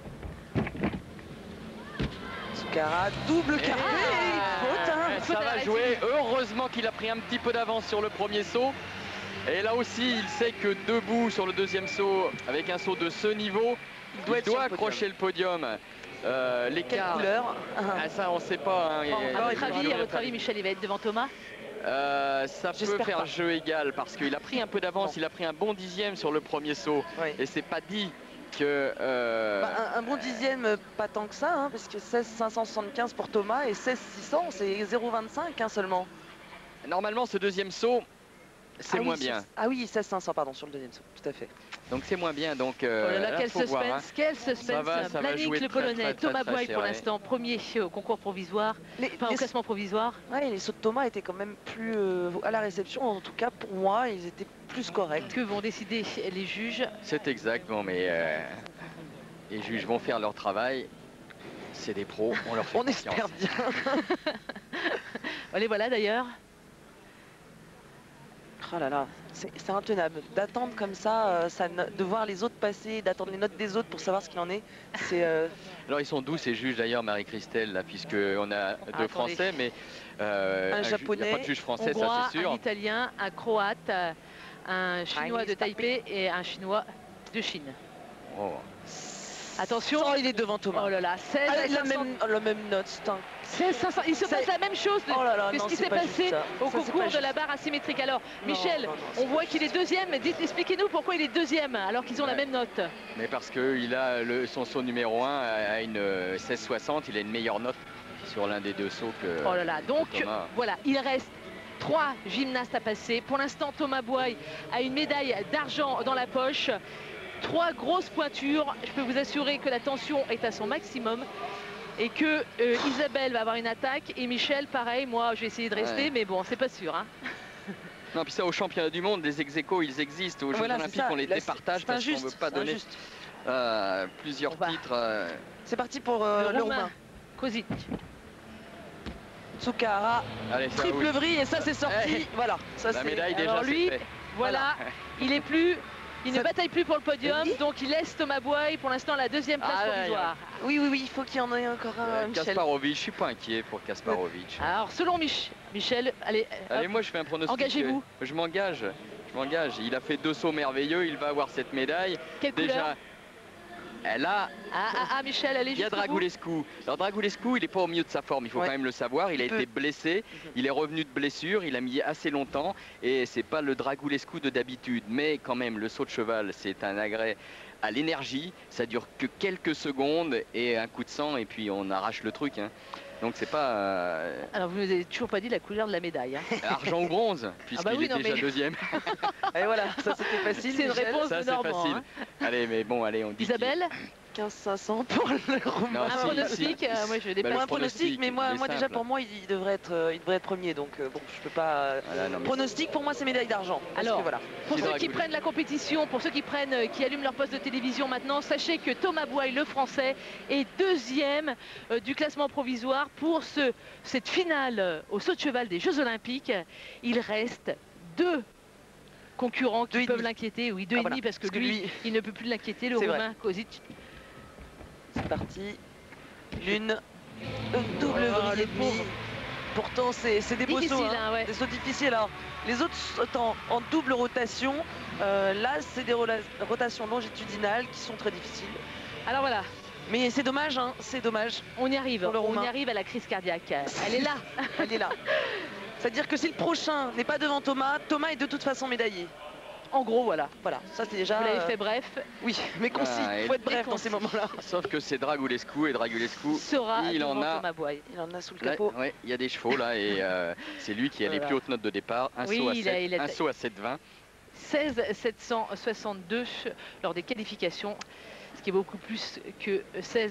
Tsoukaara, double carpé. Faute, hein. Faute Ça à la va jouer. Heureusement qu'il a pris un petit peu d'avance sur le premier saut. Et là aussi, il sait que debout sur le deuxième saut, avec un saut de ce niveau, il doit être sur le accrocher le podium. Quelle L'écart, couleur? ah, ça on ne sait pas. Hein. À votre avis, Michel, il va être devant Thomas? Ça peut J'espère faire pas. jeu égal parce qu'il a pris un peu d'avance, il a pris un bon 10e sur le premier saut. Ouais. Et c'est pas dit que... Un bon 10e, pas tant que ça, hein, parce que 16,575 pour Thomas et 16,600, c'est 0,25 hein, seulement. Normalement, ce deuxième saut, c'est moins bien. Ah oui, 16,500, pardon, sur le deuxième saut, tout à fait. Donc c'est moins bien. Donc, Oh là là, là, quel faut suspense, voir, hein. quel suspense. Ça va Blahnik, jouer le très, Polonais, très, très, Thomas très Bouaille pour serré. l'instant, premier au concours provisoire, enfin au classement provisoire. Ouais, les sauts de Thomas étaient quand même plus à la réception, en tout cas pour moi, ils étaient plus corrects. Que vont décider les juges? C'est exact, bon, mais les juges vont faire leur travail. C'est des pros, on leur fait On confiance. espère bien. Les voilà d'ailleurs. Oh là là, C'est intenable. D'attendre comme ça, de voir les autres passer, d'attendre les notes des autres pour savoir ce qu'il en est. Alors ils sont doux ces juges d'ailleurs, Marie-Christelle, puisqu'on a deux Français, mais un Japonais, il n'y a pas de juge français, Hongrois, ça c'est sûr. un Italien, un Croate, un Chinois de Taipei et un Chinois de Chine. Oh. Attention, il est devant Thomas. Oh là là, 16 la même note. 16, 500. Il se passe la même chose que ce qui s'est passé au concours de la barre asymétrique. Alors, Michel, on voit qu'il est deuxième. Expliquez-nous pourquoi il est deuxième alors qu'ils ont la même note. Mais parce qu'il a son saut numéro 1 à une 16,60. Il a une meilleure note sur l'un des deux sauts que Oh là là, donc Thomas. voilà, il reste 3 gymnastes à passer. Pour l'instant, Thomas Bouaille a une médaille d'argent dans la poche. 3 grosses pointures. Je peux vous assurer que la tension est à son maximum et que Isabelle va avoir une attaque et Michel pareil. Moi je vais essayer de rester, mais bon, c'est pas sûr, hein. Non, puis ça, au championnat du monde, les ex-aequo ils existent. Aux Jeux Olympiques on les départage parce qu'on ne veut pas donner plusieurs titres. C'est parti pour le Roumain Kozic. Tsukahara, triple vrille et ça c'est sorti. Voilà, ça la médaille déjà. Alors lui, voilà, il ne bataille plus pour le podium, donc il laisse Thomas Bouaille pour l'instant la deuxième place provisoire. Oui, il faut qu'il y en ait encore un. Michel. Kasparovic, je suis pas inquiet pour Kasparovic. Alors selon Michel, allez, moi je fais un pronostic. Engagez-vous. Je m'engage. Il a fait 2 sauts merveilleux, il va avoir cette médaille. Quelle couleur ? Elle a... Michel, allez. Il y a Dragulescu. Alors Dragulescu, il n'est pas au milieu de sa forme, il faut quand même le savoir. Il a été blessé, il est revenu de blessure, il a mis assez longtemps et c'est pas le Dragulescu de d'habitude. Mais quand même, le saut de cheval, c'est un agrès à l'énergie. Ça dure que quelques secondes et un coup de sang et puis on arrache le truc, hein. Donc c'est pas... Alors vous ne nous avez toujours pas dit la couleur de la médaille, hein. Argent ou bronze, puisqu'il est déjà deuxième. Et voilà, ça c'était facile. C'est une réponse de Normand, facile. Hein. Allez, mais bon, allez, on dit... Isabelle 15-500 pour le Roumain. Un pronostic, moi je dépasse. Un pronostic, mais moi déjà pour moi il devrait être premier, donc bon je peux pas. Pronostic pour moi c'est médaille d'argent. Alors pour ceux qui prennent la compétition, pour ceux qui allument leur poste de télévision maintenant, sachez que Thomas Bouaille, le Français, est deuxième du classement provisoire pour cette finale au saut de cheval des Jeux Olympiques. Il reste 2 concurrents qui peuvent l'inquiéter, oui 2,5 parce que lui il ne peut plus l'inquiéter, le Roumain Kozic. C'est parti. L'une, double vrille et demi. Pourtant, c'est des beaux sauts, hein. Des sauts difficiles. Alors, les autres sautent en double rotation. Là, c'est des rotations longitudinales qui sont très difficiles. Alors voilà. Mais c'est dommage, hein. C'est dommage. On y arrive. On y arrive à la crise cardiaque. Elle est là. Elle est là. C'est-à-dire que si le prochain n'est pas devant Thomas, Thomas est de toute façon médaillé. En gros, voilà. Ça c'est déjà... Vous l'avez fait bref. Oui, mais concis. Il faut être bref dans ces moments-là. Sauf que c'est Dragulescu et Dragulescu, il en a sous le capot. Oui, il y a des chevaux là et c'est lui qui a les plus hautes notes de départ. Un saut à 7,20. 16,762 lors des qualifications, ce qui est beaucoup plus que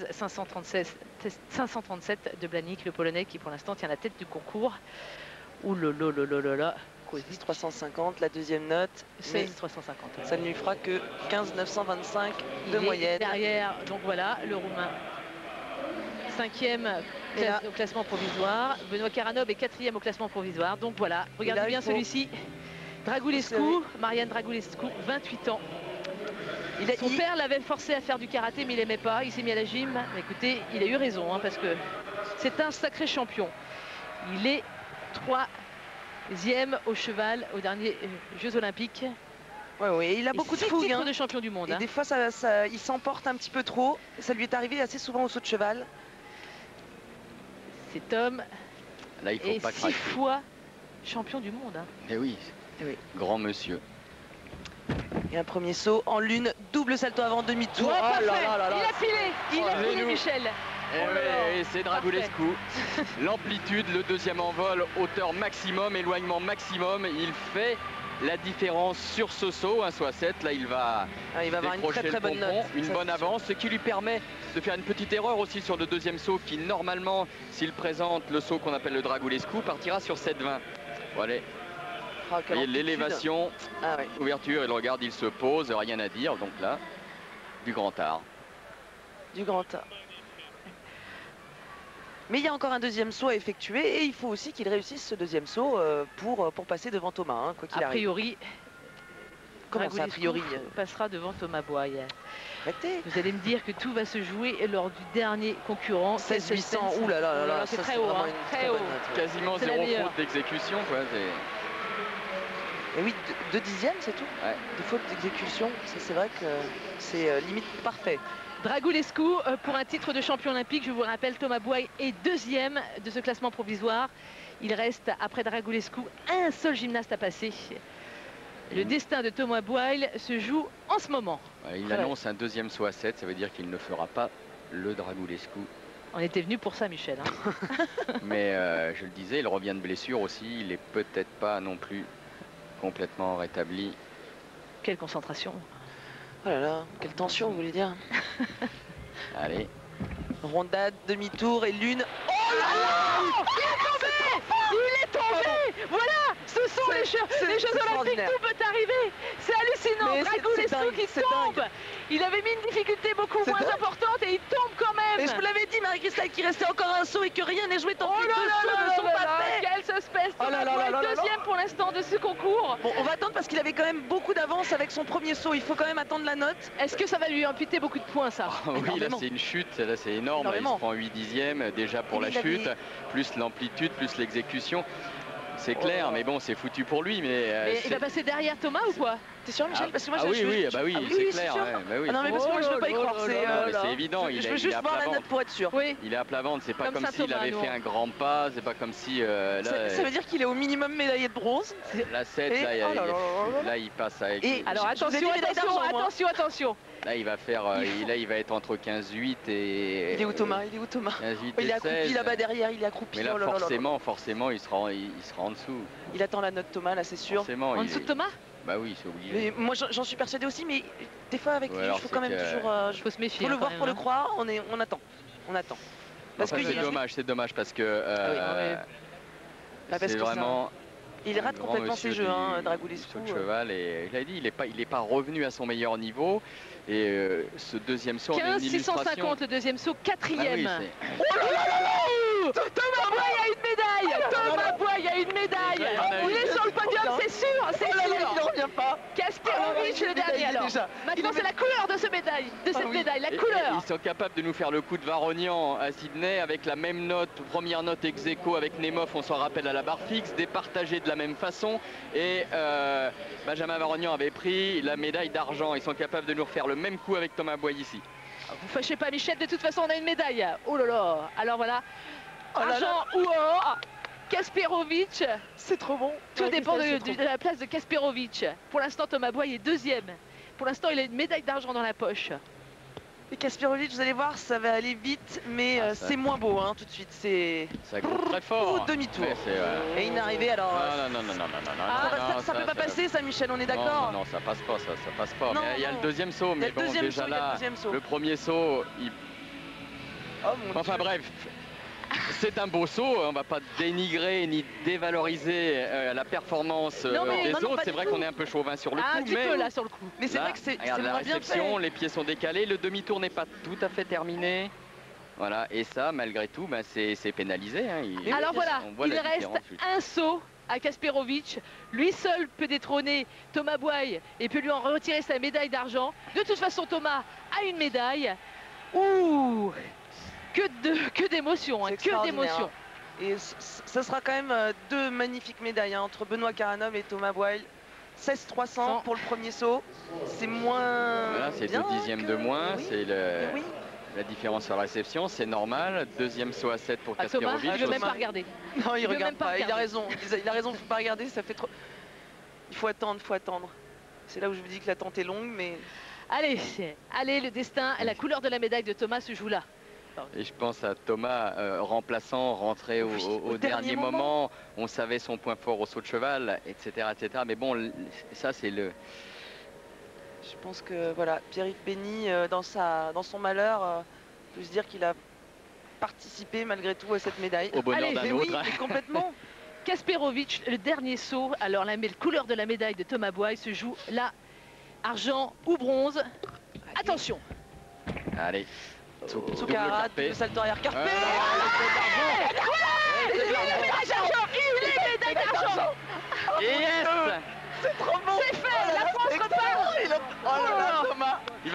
16,537 de Blanik, le Polonais, qui pour l'instant tient la tête du concours. Ouh là là. 350, la deuxième note. 16,350. Ça ne lui fera que 15,925 de moyenne. Derrière, donc voilà, le Roumain. 5e au classement provisoire. Benoît Karanov est 4e au classement provisoire. Donc voilà, regardez bien celui-ci. Dragulescu, Marian Dragulescu, 28 ans. Son père l'avait forcé à faire du karaté, mais il n'aimait pas. Il s'est mis à la gym. Mais écoutez, il a eu raison, hein, parce que c'est un sacré champion. Il est 3e au cheval aux derniers Jeux Olympiques. Oui, il a beaucoup de fougue. De champion du monde. Et des fois, il s'emporte un petit peu trop. Ça lui est arrivé assez souvent au saut de cheval. Cet homme là, il faut pas craquer. 6 fois champion du monde. Hein. Eh oui, grand monsieur. Et un premier saut en lune, double salto avant demi-tour. Il a filé, Michel. Et c'est Dragulescu. L'amplitude, le deuxième envol, hauteur maximum, éloignement maximum. Il fait la différence sur ce saut, un saut à 7. Là, il va avoir une très bonne note. Une bonne avance, ce qui lui permet de faire une petite erreur aussi sur le deuxième saut qui, normalement, s'il présente le saut qu'on appelle le Dragulescu, partira sur 7,20. Voilà. L'élévation, ouverture, il regarde, il se pose, rien à dire. Donc là, du grand art. Du grand art. Mais il y a encore un deuxième saut à effectuer et il faut aussi qu'il réussisse ce deuxième saut pour passer devant Thomas, hein, quoi qu'il arrive. A priori, Comment ça, a priori passera devant Thomas Boy. Arrêtez. Vous allez me dire que tout va se jouer lors du dernier concurrent. 16-800, ouh là là là, c'est très haut, hein, très haut. Quasiment 0 faute d'exécution, quoi. Et oui, 2 dixièmes, c'est tout. Ouais. De faute d'exécution, c'est vrai que c'est limite parfait. Dragulescu pour un titre de champion olympique. Je vous rappelle, Thomas Boy est deuxième de ce classement provisoire. Il reste, après Dragulescu, un seul gymnaste à passer. Le destin de Thomas Boy se joue en ce moment. Ouais, il annonce un deuxième saut à 7, ça veut dire qu'il ne fera pas le Dragulescu. On était venu pour ça, Michel. Hein. Mais je le disais, il revient de blessure aussi. Il est peut-être pas non plus complètement rétabli. Quelle concentration. Oh là là, quelle tension, vous voulez dire. Allez. Rondade, demi-tour et l'une. Oh là là, il est tombé. Il est tombé. Voilà, ce sont les Jeux Olympiques, tout peut arriver. C'est hallucinant. Dragulescu qui tombe. Il avait mis une difficulté beaucoup moins importante et il tombe quand même. Et je vous l'avais dit, Marie-Christelle, qu'il restait encore un saut et que rien n'est joué tant que les deux sauts ne sont pas faits. Quel suspense. Deuxième pour l'instant de ce concours. Bon, on va attendre parce qu'il avait quand même beaucoup d'avance avec son premier saut. Il faut quand même attendre la note. Est-ce que ça va lui imputer beaucoup de points, ça? Oui, là c'est une chute, là c'est énorme. Là, il se prend 8 dixièmes déjà pour la chute, plus l'amplitude, plus l'exécution. C'est clair, mais bon, c'est foutu pour lui. Mais il va passer derrière Thomas ou quoi? T'es sûr, Michel? Parce que moi, oui, c'est clair. Non, mais parce que moi, je veux pas y croire. C'est évident. Je veux juste voir la note pour être sûr. Oui. Il est à plat ventre. C'est pas comme s'il avait fait un grand pas. C'est pas comme si. Ça veut dire qu'il est au minimum médaillé de bronze. La 7, là, il passe avec. Alors attention. Là, il va faire. Là, il va être entre 15-8 et. Il est où Thomas? Il est accroupi là-bas derrière. Il est accroupi. Mais là, forcément, il sera en dessous. Il attend la note Thomas, là, c'est sûr. Forcément. En dessous de Thomas? Bah oui, c'est obligé. Mais moi, j'en suis persuadé aussi, mais des fois avec lui, il faut quand même toujours. Faut se méfier. Faut le voir pour le croire. On attend. Parce que c'est dommage parce que. C'est vraiment. Il rate complètement ses jeux, Dragulescu. Saut de cheval, et je l'ai dit, il n'est pas revenu à son meilleur niveau. Et ce deuxième saut, 15-650 le deuxième saut, quatrième. Oh là là là là, Thomas Boy a une médaille. Thomas Boy a une médaille. Il est sur le podium, c'est sûr. Il ne revient pas. Kasperovic le dernier alors. Maintenant c'est la couleur de cette médaille, la couleur. Ils sont capables de nous faire le coup de Varognan à Sydney avec la même note, première note ex aequo avec Nemov, on s'en rappelle, à la barre fixe, départagé de la même façon. Et Benjamin Varognan avait pris la médaille d'argent. Ils sont capables de nous refaire le même coup avec Thomas Boy ici. Vous fâchez pas, Michel, de toute façon on a une médaille. Oh là là. Alors voilà, argent ou or, Kasperovic. C'est trop bon. Tout dépend de la place de Kasperovic. Pour l'instant, Thomas Boy est deuxième. Pour l'instant, il a une médaille d'argent dans la poche. Et Kasperovic, vous allez voir, ça va aller vite, mais c'est moins beau tout de suite. Ça court très fort. Demi-tour. Et une arrivée, alors. Non. Ça peut pas passer, ça, Michel, on est d'accord? Non, ça passe pas, ça passe pas. Mais il y a le deuxième saut, mais bon, déjà là, le premier saut, enfin bref. C'est un beau saut, on ne va pas dénigrer ni dévaloriser la performance des autres. C'est vrai qu'on est un peu chauvin sur le coup. Un petit peu là sur le coup. Mais c'est vrai que c'est la réception, les pieds sont décalés, le demi-tour n'est pas tout à fait terminé. Voilà, et ça, malgré tout, c'est pénalisé. Alors voilà, il reste un saut à Kasperovic. Lui seul peut détrôner Thomas Boy et peut lui en retirer sa médaille d'argent. De toute façon, Thomas a une médaille. Ouh! Que d'émotions, que d'émotions. Et ça sera quand même deux magnifiques médailles entre Benoît Karanov et Thomas Boyle. 16-300 pour le premier saut. C'est moins. Voilà, c'est 2 dixièmes de moins. C'est la différence sur la réception, c'est normal. Deuxième saut à 7 pour Kasperovic. Il ne veut même pas regarder. Non, il ne regarde pas. Il a raison. Il a raison, il ne faut pas regarder. Ça fait trop. Il faut attendre, C'est là où je vous dis que l'attente est longue, mais. Allez, le destin, la couleur de la médaille de Thomas se joue là. Et je pense à Thomas remplaçant, rentré au dernier moment. On savait son point fort au saut de cheval, etc. Mais bon, ça c'est le... Je pense que voilà, Pierre-Yves Bény, dans son malheur, peut se dire qu'il a participé malgré tout à cette médaille. Au bonheur d'un autre. Oui, complètement. Kasperovic, le dernier saut. Alors la couleur de la médaille de Thomas Boy se joue là, argent ou bronze. Attention. Allez. Tsoukarat, le salto arrière Carpé. Il est médaille d'argent. Yes. C'est trop bon. C'est fait. La France repart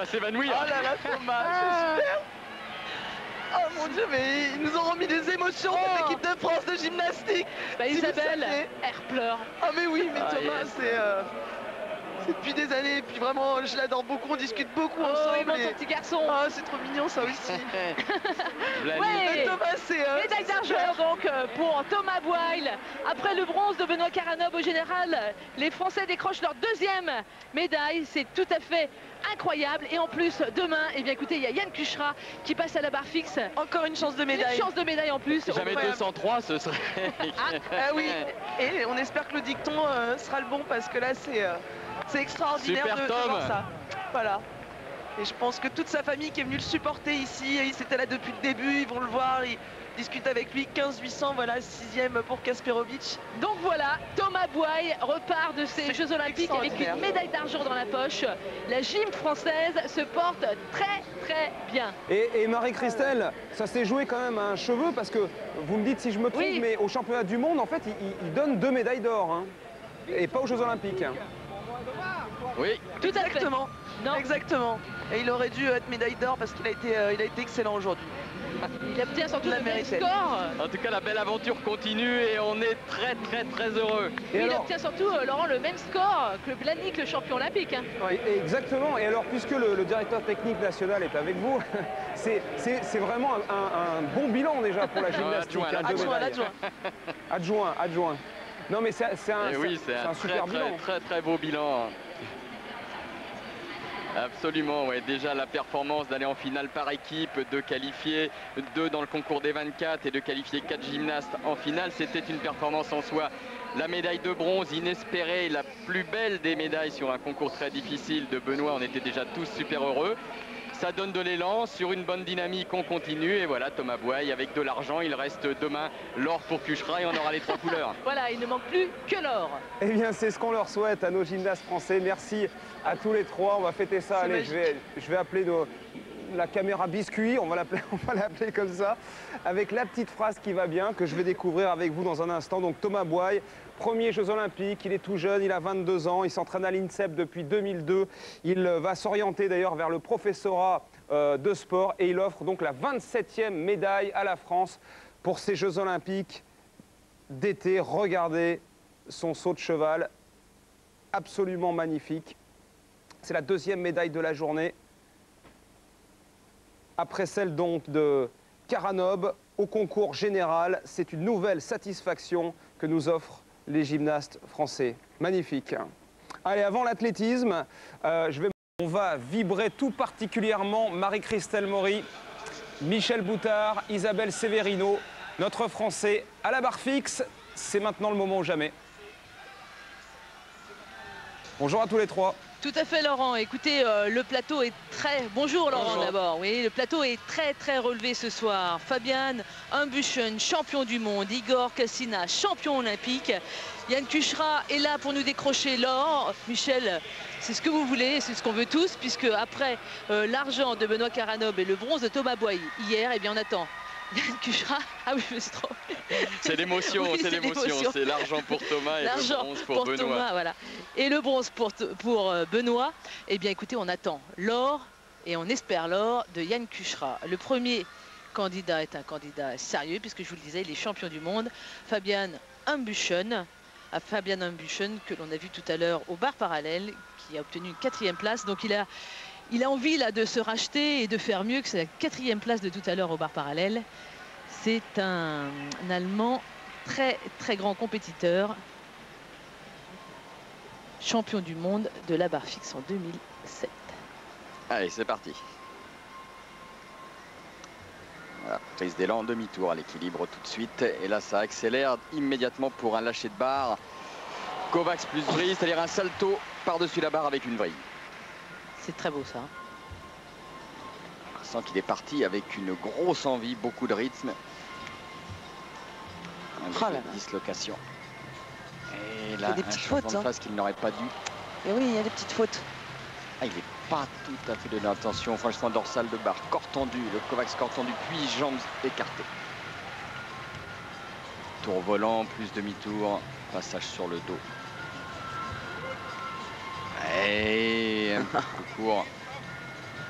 s'évanouir. Oh là là, Thomas, c'est super. Oh mon Dieu, mais ils nous ont remis des émotions, cette équipe de France de gymnastique. Bah, Isabelle, elle pleure. Ah mais oui, mais Thomas, yes. c'est depuis des années, et puis vraiment, je l'adore beaucoup, on discute beaucoup ensemble. Oh, mon petit garçon. Oh, c'est trop mignon ça aussi. Ouais. Thomas, c'est... Médaille d'argent donc pour Thomas Boyle. Après le bronze de Benoît Caranov au général, les Français décrochent leur deuxième médaille. C'est tout à fait incroyable. Et en plus, demain, eh bien, écoutez, il y a Yann Cuchera qui passe à la barre fixe. Encore une chance de médaille. Une chance de médaille en plus. Jamais Incroyable. 203, ce serait... Ah oui, et on espère que le dicton sera le bon parce que là, c'est extraordinaire Super de Tom. voir ça. Voilà. Et je pense que toute sa famille qui est venue le supporter ici, ils étaient là depuis le début, ils vont le voir, ils discutent avec lui. 15-800, voilà, 6e pour Kasperovic. Donc voilà, Thomas Boyle repart de ces Jeux Olympiques avec une extraordinaire. médaille d'argent dans la poche. La gym française se porte très très bien. Et Marie-Christelle, ça s'est joué quand même à un cheveu parce que, vous me dites si je me trompe, Oui. mais au championnat du monde, en fait, il donne 2 médailles d'or. Hein, et pas aux Jeux Olympiques. Oui, Tout à fait. Exactement. Non. Exactement. Et il aurait dû être médaille d'or parce qu'il a été excellent aujourd'hui. Il obtient surtout La le même méritait. score. en tout cas, la belle aventure continue et on est très très très heureux. Et Il alors, obtient surtout, Laurent, le même score que Blahnik, le champion olympique. Hein. exactement. Et alors, puisque le directeur technique national est avec vous, c'est vraiment un bon bilan déjà pour la gymnastique. Adjoint, hein, deux Adjoint, médailles. l'adjoint. Adjoint. Non, mais c'est un, Et oui, c'est un super bilan. très beau bilan. Absolument, ouais. Déjà la performance d'aller en finale par équipe, de qualifier 2 dans le concours des 24 et de qualifier 4 gymnastes en finale, c'était une performance en soi. La médaille de bronze inespérée, la plus belle des médailles sur un concours très difficile de Benoît, on était déjà tous super heureux. Ça donne de l'élan, sur une bonne dynamique, on continue. Et voilà, Thomas Boyle avec de l'argent. Il reste demain l'or pour Cuchera et on aura les 3 couleurs. Voilà, il ne manque plus que l'or. Eh bien, c'est ce qu'on leur souhaite à nos gymnastes français. Merci à tous les 3. On va fêter ça. Allez, je vais appeler la caméra biscuit. On va l'appeler comme ça. Avec la petite phrase qui va bien, que je vais découvrir avec vous dans un instant. Donc, Thomas Boyle, premier Jeux Olympiques. Il est tout jeune, il a 22 ans. Il s'entraîne à l'INSEP depuis 2002. Il va s'orienter d'ailleurs vers le professorat de sport. Et il offre donc la 27e médaille à la France pour ces Jeux Olympiques d'été. Regardez son saut de cheval, absolument magnifique. C'est la 2e médaille de la journée, après celle donc de Caranov au concours général. C'est une nouvelle satisfaction que nous offrent les gymnastes français. Magnifique. Allez, avant l'athlétisme, on va vibrer tout particulièrement Marie-Christelle Maury, Michel Boutard, Isabelle Severino, notre Français à la barre fixe. C'est maintenant le moment ou jamais. Bonjour à tous les 3. Tout à fait, Laurent. Écoutez, le plateau est très... Bonjour, Laurent, d'abord. Oui, le plateau est très, très relevé ce soir. Fabian Humbuchen, champion du monde. Igor Cassina, champion olympique. Yann Cuchera est là pour nous décrocher l'or. Michel, c'est ce que vous voulez, c'est ce qu'on veut tous, puisque après l'argent de Benoît Caranov et le bronze de Thomas Boyle hier, eh bien, on attend Yann Cuchera. Ah oui, je me suis trop... C'est l'émotion, Oui, c'est l'émotion. C'est l'argent pour Thomas et le bronze pour Benoît. Thomas, voilà. Et le bronze pour Benoît. Eh bien, écoutez, on attend l'or et on espère l'or de Yann Cuchera. Le premier candidat est un candidat sérieux, puisque je vous le disais, il est champion du monde. Fabian Humbuchen, que l'on a vu tout à l'heure au bar parallèle, qui a obtenu une 4e place. Donc il a envie là de se racheter et de faire mieux que sa 4e place de tout à l'heure au bar parallèle. C'est un Allemand très très grand compétiteur, champion du monde de la barre fixe en 2007. Allez, c'est parti. Voilà, prise d'élan en demi-tour à l'équilibre tout de suite. Et là, ça accélère immédiatement pour un lâcher de barre. Kovacs plus vrille, c'est-à-dire un salto par-dessus la barre avec une vrille. C'est très beau ça. On sent qu'il est parti avec une grosse envie, beaucoup de rythme. Dislocation. Et là, des un petites changement fautes, de face qu'il n'aurait pas dû. Et oui, il y a des petites fautes. Ah, il n'est pas tout à fait de l'intention. Franchement, dorsale de barre, corps tendu, le Kovacs corps tendu, puis jambes écartées. Tour volant, plus demi-tour, passage sur le dos. Et un peu court.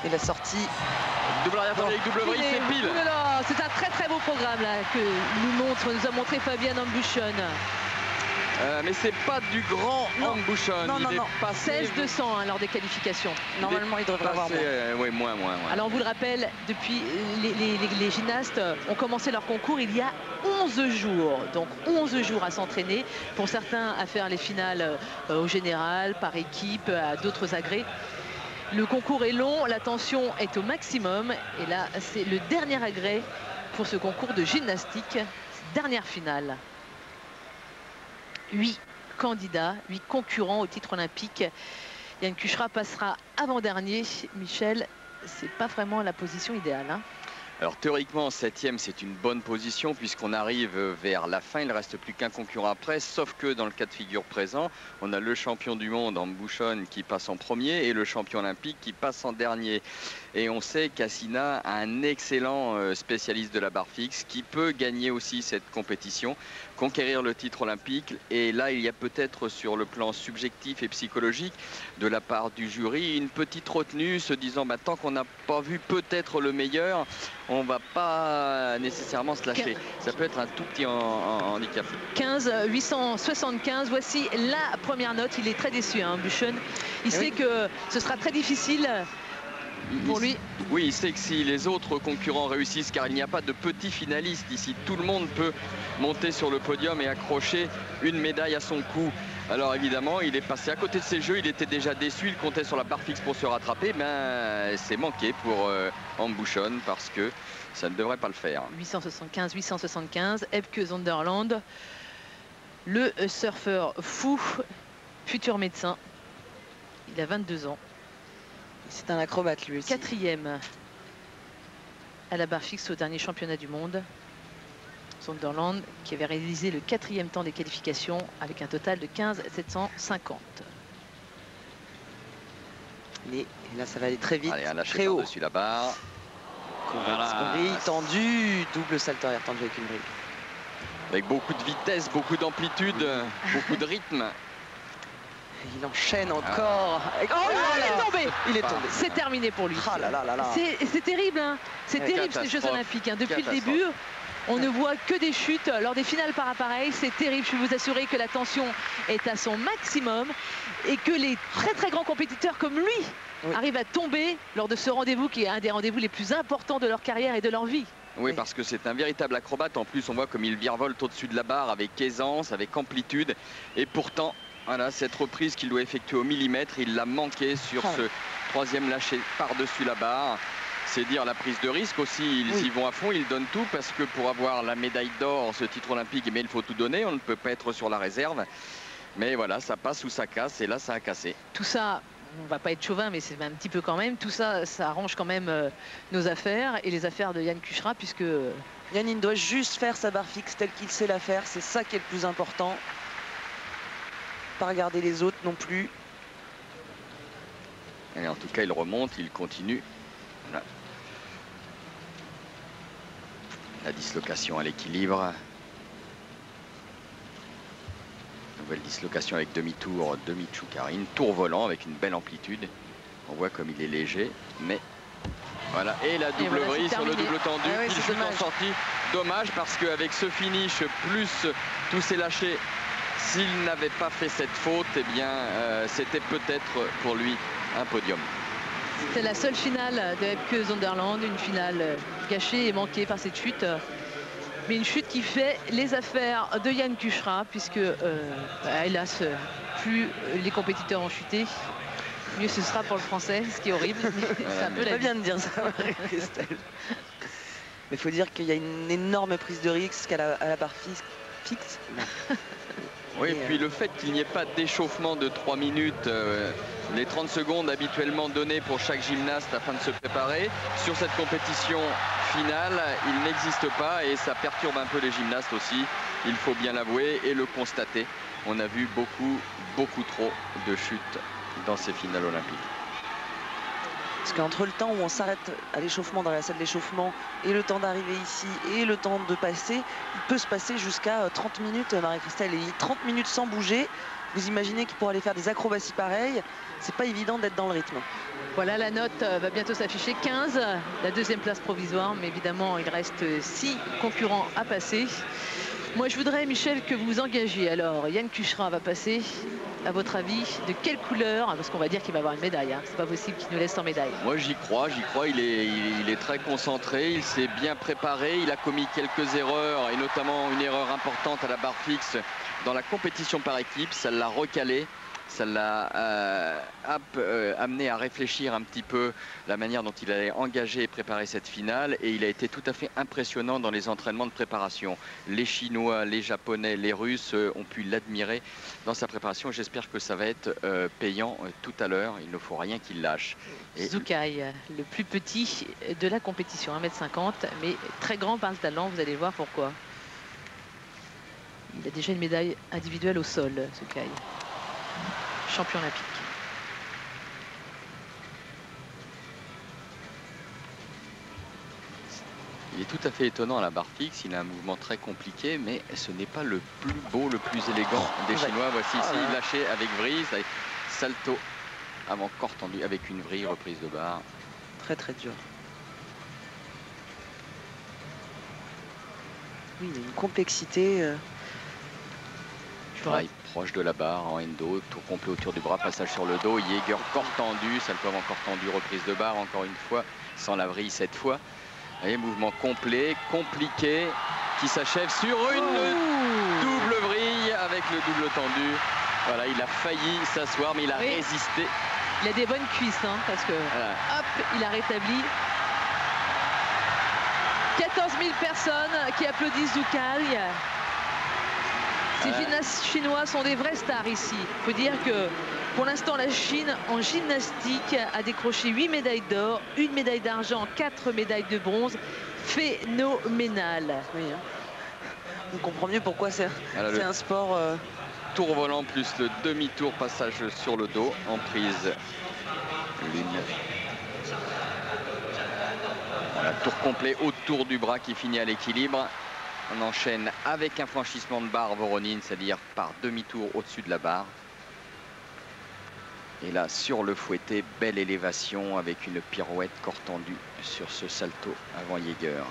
Et la sortie. Double arrière avec double vrille, c'est pile. C'est un très très beau programme là que nous a montré Fabian Ambusson. Mais c'est pas du grand Ambusson. Non. 16-200 hein, lors des qualifications. Normalement, il devrait avoir oui, moins. Alors on vous le rappelle, depuis les gymnastes ont commencé leur concours il y a 11 jours. Donc 11 jours à s'entraîner. Pour certains à faire les finales au général, par équipe, à d'autres agrès. Le concours est long, la tension est au maximum. Et là, c'est le dernier agrès pour ce concours de gymnastique. Dernière finale. 8 candidats, 8 concurrents au titre olympique. Yann Cucherat passera avant-dernier. Michel, c'est pas vraiment la position idéale. Hein. Alors théoriquement, 7e, c'est une bonne position puisqu'on arrive vers la fin. Il ne reste plus qu'un concurrent après, sauf que dans le cas de figure présent, on a le champion du monde Ambusson qui passe en premier et le champion olympique qui passe en dernier. Et on sait qu'Assina a un excellent spécialiste de la barre fixe qui peut gagner aussi cette compétition, conquérir le titre olympique. Et là, il y a peut-être sur le plan subjectif et psychologique de la part du jury une petite retenue, se disant tant qu'on n'a pas vu peut-être le meilleur, on va pas nécessairement se lâcher. Ça peut être un tout petit handicap. 15 875, voici la première note. Il est très déçu, hein, Ambusson. Il sait que ce sera très difficile pour lui. Oui, il sait que si les autres concurrents réussissent, car il n'y a pas de petits finalistes ici, tout le monde peut monter sur le podium et accrocher une médaille à son cou. Alors évidemment, il est passé à côté de ses jeux, il était déjà déçu, il comptait sur la barre fixe pour se rattraper. C'est manqué pour Ambusson parce que ça ne devrait pas le faire. 875, Epke Zonderland, le surfeur fou, futur médecin. Il a 22 ans. C'est un acrobate lui aussi. 4e à la barre fixe au dernier championnat du monde. Zonderland qui avait réalisé le 4e temps des qualifications avec un total de 15 750. Et là ça va aller très vite. Allez, un lâcher très haut dessus la barre. Brille tendu, double salto arrière tendu avec une brille. Avec beaucoup de vitesse, beaucoup d'amplitude, beaucoup de rythme. Il enchaîne encore. Il est tombé. Il est tombé. C'est terminé pour lui. Ah là là là là. C'est terrible. Hein. C'est terrible ces Jeux Olympiques. Hein. Depuis le début, on ne voit que des chutes. Lors des finales par appareil, c'est terrible. Je peux vous assurer que la tension est à son maximum et que les très très grands compétiteurs comme lui arrivent à tomber lors de ce rendez-vous qui est un des rendez-vous les plus importants de leur carrière et de leur vie. Oui, parce que c'est un véritable acrobate. En plus, on voit comme il virevolte au-dessus de la barre avec aisance, avec amplitude. Et pourtant, voilà, cette reprise qu'il doit effectuer au millimètre, il l'a manqué sur ce 3e lâché par-dessus la barre. C'est dire la prise de risque aussi, ils y vont à fond, ils donnent tout parce que pour avoir la médaille d'or, ce titre olympique, il faut tout donner, on ne peut pas être sur la réserve. Mais voilà, ça passe ou ça casse et là ça a cassé. Tout ça, on va pas être chauvin mais c'est un petit peu quand même, tout ça, ça arrange quand même nos affaires et les affaires de Yann Cucherat puisque... Yann, il doit juste faire sa barre fixe telle qu'il sait la faire, c'est ça qui est le plus important. Pas regarder les autres non plus. Et en tout cas, il remonte, il continue. Voilà. La dislocation à l'équilibre. Nouvelle dislocation avec demi-tour de Mitchoukarine. Tour volant avec une belle amplitude. On voit comme il est léger, mais voilà. Et la double vrille sur le double tendu. Il chute en sortie. Dommage parce qu'avec ce finish, plus tous ces lâchés, s'il n'avait pas fait cette faute, eh bien, c'était peut-être pour lui un podium. C'était la seule finale de Epke Zonderland, une finale gâchée et manquée par cette chute. Mais une chute qui fait les affaires de Yann Cucherat, puisque, hélas, plus les compétiteurs ont chuté, mieux ce sera pour le Français, ce qui est horrible. C'est un peu la bien de dire ça, Marie-Christelle. Mais il faut dire qu'il y a une énorme prise de risque à la barre fixe. Oui, et puis le fait qu'il n'y ait pas d'échauffement de 3 minutes, les 30 secondes habituellement données pour chaque gymnaste afin de se préparer, sur cette compétition finale, il n'existe pas et ça perturbe un peu les gymnastes aussi, il faut bien l'avouer et le constater. On a vu beaucoup trop de chutes dans ces finales olympiques. Parce qu'entre le temps où on s'arrête à l'échauffement dans la salle d'échauffement et le temps d'arriver ici et le temps de passer, il peut se passer jusqu'à 30 minutes, Marie-Christelle, et 30 minutes sans bouger. vous imaginez qu'il pourra aller faire des acrobaties pareilles. C'est pas évident d'être dans le rythme. Voilà, la note va bientôt s'afficher. 15, la deuxième place provisoire. Mais évidemment, il reste 6 concurrents à passer. Moi, je voudrais, Michel, que vous vous engagiez. Alors, Yann Cucherat va passer. À votre avis, de quelle couleur? Parce qu'on va dire qu'il va avoir une médaille. Hein. C'est pas possible qu'il nous laisse sans médaille. Moi, j'y crois. Il est très concentré. Il s'est bien préparé. Il a commis quelques erreurs, et notamment une erreur importante à la barre fixe dans la compétition par équipe. Ça l'a recalé. Ça l'a amené à réfléchir un petit peu la manière dont il allait engager et préparer cette finale. Et il a été tout à fait impressionnant dans les entraînements de préparation. Les Chinois, les Japonais, les Russes ont pu l'admirer dans sa préparation. J'espère que ça va être payant tout à l'heure. Il ne faut rien qu'il lâche. Et... Zoukai, le plus petit de la compétition, 1m50, mais très grand par le talent. Vous allez voir pourquoi. Il a déjà une médaille individuelle au sol, Zoukai. Champion olympique. Il est tout à fait étonnant à la barre fixe. Il a un mouvement très compliqué, mais ce n'est pas le plus beau, le plus élégant des Chinois. Voici ici, lâché avec vrille, avec salto avant corps tendu avec une vrille, reprise de barre. Très très dur. Oui, il y a une complexité. Pareil, proche de la barre en endo, tour complet autour du bras, passage sur le dos, Jaeger corps tendu, salto avant corps tendu, reprise de barre encore une fois, sans la vrille cette fois. Et mouvement complet, compliqué, qui s'achève sur une double vrille avec le double tendu. Voilà, il a failli s'asseoir, mais il a résisté. Il a des bonnes cuisses, hein, parce que hop, il a rétabli. 14 000 personnes qui applaudissent Zoukai. Ces gymnastes chinois sont des vrais stars ici. Il faut dire que pour l'instant, la Chine en gymnastique a décroché 8 médailles d'or, 1 médaille d'argent, 4 médailles de bronze. Phénoménal. Oui, hein. On comprend mieux pourquoi c'est un sport... Tour volant plus le demi-tour, passage sur le dos en prise l'une. Voilà, tour complet autour du bras qui finit à l'équilibre. On enchaîne avec un franchissement de barre Voronin, c'est-à-dire par demi-tour au-dessus de la barre. Et là, sur le fouetté, belle élévation avec une pirouette corps tendu sur ce salto avant Jaeger.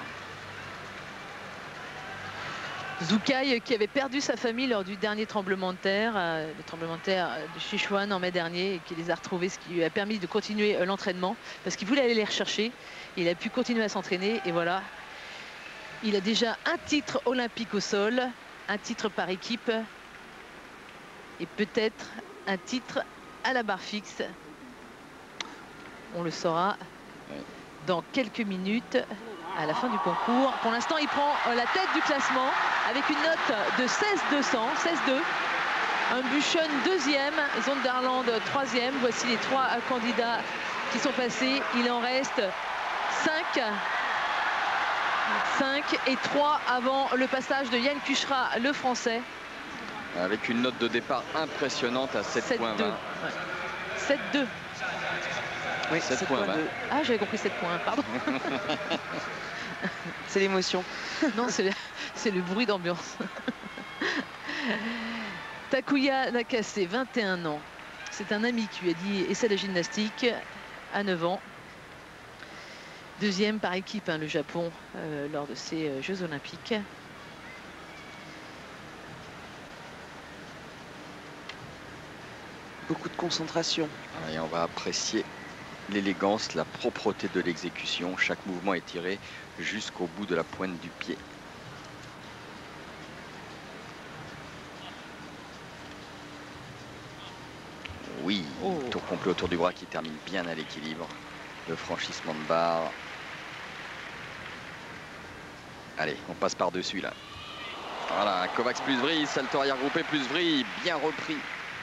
Zoukai qui avait perdu sa famille lors du dernier tremblement de terre, le tremblement de terre de Sichuan en mai dernier, et qui les a retrouvés, ce qui lui a permis de continuer l'entraînement parce qu'il voulait aller les rechercher. Il a pu continuer à s'entraîner et voilà. Il a déjà un titre olympique au sol, un titre par équipe et peut-être un titre à la barre fixe. On le saura dans quelques minutes à la fin du concours. Pour l'instant, il prend la tête du classement avec une note de 16,200, 16,2. Buchon deuxième, Zonderland troisième. Voici les 3 candidats qui sont passés. Il en reste 5 et 3 avant le passage de Yann Cucherat, le français. Avec une note de départ impressionnante à 7,20. 7,2. Oui, 7,20. Ah, j'avais compris 7 points, pardon. C'est l'émotion. Non, c'est le bruit d'ambiance. Takuya Nakase, 21 ans. C'est un ami qui lui a dit essaie de gymnastique à 9 ans. Deuxième par équipe, hein, le Japon, lors de ces Jeux Olympiques. Beaucoup de concentration. Et on va apprécier l'élégance, la propreté de l'exécution. Chaque mouvement est tiré jusqu'au bout de la pointe du pied. Oui, tour complet autour du bras qui termine bien à l'équilibre. Le franchissement de barre. Allez, on passe par-dessus là. Voilà, Kovacs plus vrille, salto arrière groupé plus vrille, bien repris.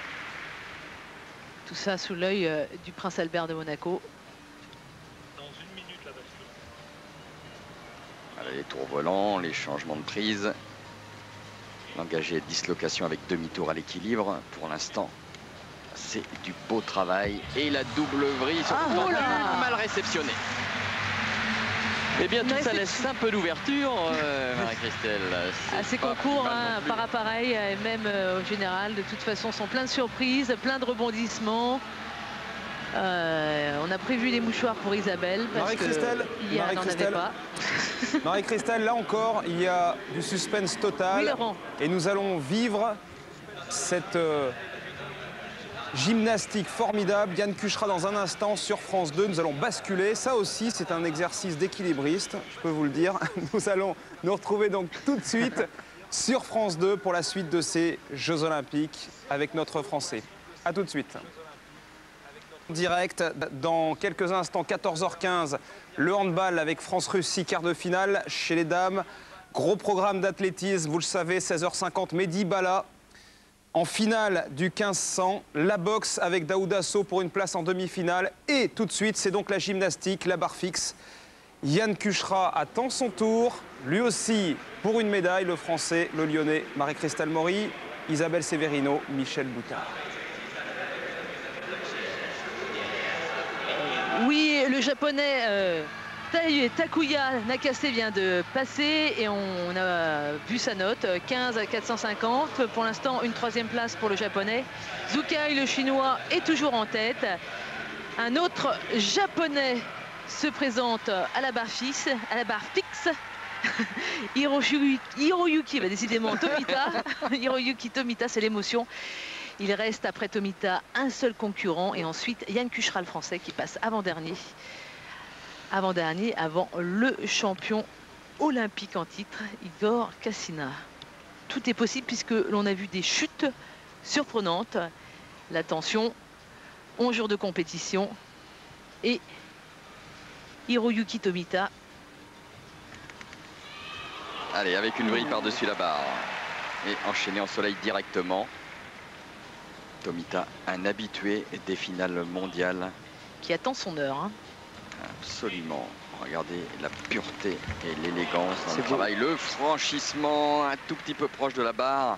Tout ça sous l'œil du prince Albert de Monaco. Dans 1 minute la batterie. Voilà, les tours volants, les changements de prise. L'engagé dislocation avec demi-tour à l'équilibre. Pour l'instant, c'est du beau travail. Et la double vrille sur mal réceptionnée. Eh bien, tout ça laisse un peu d'ouverture, Marie-Christelle. Ces concours, par appareil, et même au général, de toute façon, sont plein de surprises, plein de rebondissements. On a prévu les mouchoirs pour Isabelle parce qu'hier elle n'en avait pas. Marie-Christelle, là encore, il y a du suspense total. Oui, Laurent. Et nous allons vivre cette gymnastique formidable. Yann Cucherat dans un instant sur France 2. Nous allons basculer. Ça aussi, c'est un exercice d'équilibriste, je peux vous le dire. Nous allons nous retrouver donc tout de suite sur France 2 pour la suite de ces Jeux Olympiques avec notre Français. A tout de suite. Direct dans quelques instants, 14h15, le handball avec France-Russie, quart de finale chez les dames. Gros programme d'athlétisme, vous le savez, 16h50, Mehdi Bala en finale du 1500. La boxe avec Daouda Sow pour une place en demi-finale. Et tout de suite, c'est donc la gymnastique, la barre fixe. Yann Cucherat attend son tour, lui aussi pour une médaille, le Français, le Lyonnais, Marie-Christelle Maury, Isabelle Severino, Michel Boutard. Oui, le Japonais Takuya Nakase vient de passer et on a vu sa note, 15,450. Pour l'instant, une troisième place pour le Japonais. Zukai, le Chinois, est toujours en tête. Un autre Japonais se présente à la barre fixe. Hiroyuki, décidément, Tomita. Hiroyuki Tomita, c'est l'émotion. Il reste après Tomita un seul concurrent et ensuite Yann Cucherat, le Français, qui passe avant-dernier. Avant le champion olympique en titre, Igor Cassina. Tout est possible puisque l'on a vu des chutes surprenantes. La tension, 11 jours de compétition et Hiroyuki Tomita. Allez, avec une vrille par-dessus la barre et enchaîné en soleil directement. Tomita, un habitué des finales mondiales. Qui attend son heure. Absolument. Regardez la pureté et l'élégance dans le travail. Le franchissement un tout petit peu proche de la barre.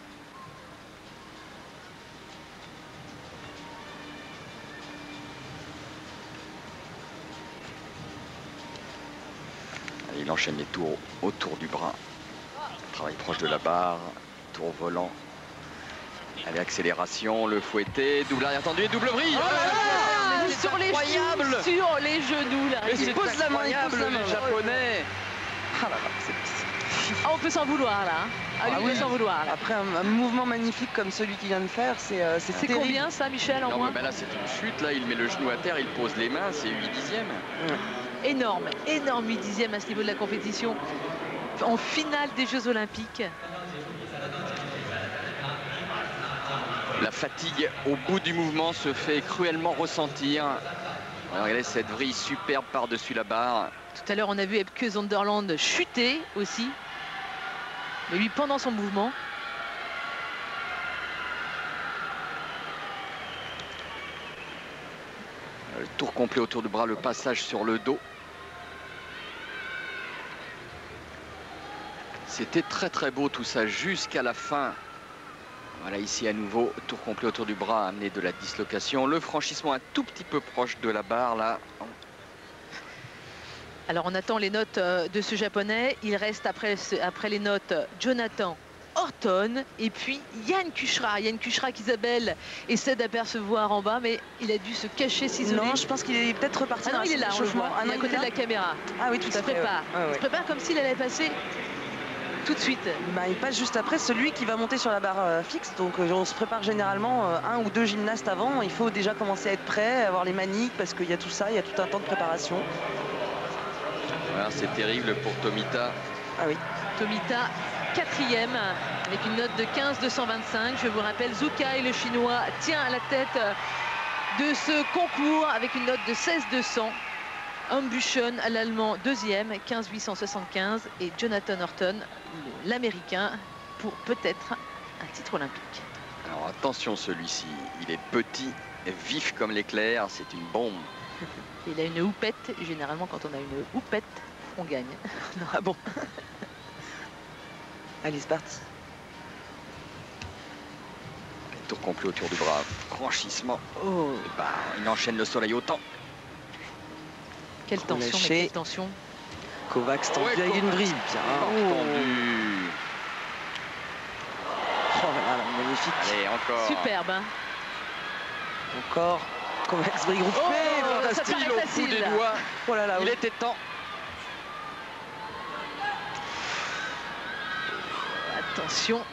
Il enchaîne les tours autour du bras. Travail proche de la barre. Tour volant. Allez, accélération, le fouetté, double arrière tendu et double vrille. Sur les genoux, là. Il pose la main, le Japonais. Ah là là, on peut s'en vouloir là. On peut s'en vouloir. Là. Après un mouvement magnifique comme celui qu'il vient de faire, c'est combien ça, Michel, en moins? Là, c'est une chute. Là, il met le genou à terre, il pose les mains, c'est 8 dixièmes. Énorme 8 dixièmes à ce niveau de la compétition. En finale des Jeux Olympiques. La fatigue au bout du mouvement se fait cruellement ressentir. Regardez cette vrille superbe par-dessus la barre. Tout à l'heure, on a vu Epke Zonderland chuter aussi. Mais lui, pendant son mouvement. Le tour complet autour du bras, le passage sur le dos. C'était très très beau tout ça jusqu'à la fin. Voilà, ici à nouveau, tour complet autour du bras, amené de la dislocation. Le franchissement un tout petit peu proche de la barre, là. Alors, on attend les notes de ce Japonais. Il reste après les notes Jonathan Horton et puis Yann Cucherat. Yann Cucherat qu'Isabelle essaie d'apercevoir en bas, mais il a dû se cacher, s'isoler. Non, je pense qu'il est peut-être reparti. Ah non, il est là, on le voit, il est à côté de la caméra. Ah oui, tout à fait. Il se prépare. Il se prépare comme s'il allait passer tout de suite. Il passe juste après celui qui va monter sur la barre fixe. Donc on se prépare généralement un ou deux gymnastes avant. Il faut déjà commencer à être prêt, avoir les maniques parce qu'il y a tout ça, il y a tout un temps de préparation. Voilà, c'est terrible pour Tomita. Ah oui. Tomita, 4e avec une note de 15,225. Je vous rappelle, Zukai, le Chinois, tient à la tête de ce concours avec une note de 16,200. Ambuchen, l'Allemand, 2e, 15,875. Et Jonathan Horton, l'Américain, pour peut-être un titre olympique. Alors attention, celui-ci, il est petit, vif comme l'éclair, c'est une bombe. Il a une houppette. Généralement, quand on a une houppette, on gagne. Non, ah bon. Allez, c'est parti. Tour complet autour du bras, franchissement. Oh. Il enchaîne le soleil autant. Quelle tension, mais quelle tension. Kovacs tendu avec une vrille. Bien. Tendu. Oh là là, magnifique. Allez, encore. Superbe. Hein. Encore. Kovacs vrille groupée. Oh, ça Style paraît au bout facile. des doigts. Oh là là, Il oui. était temps. Attention.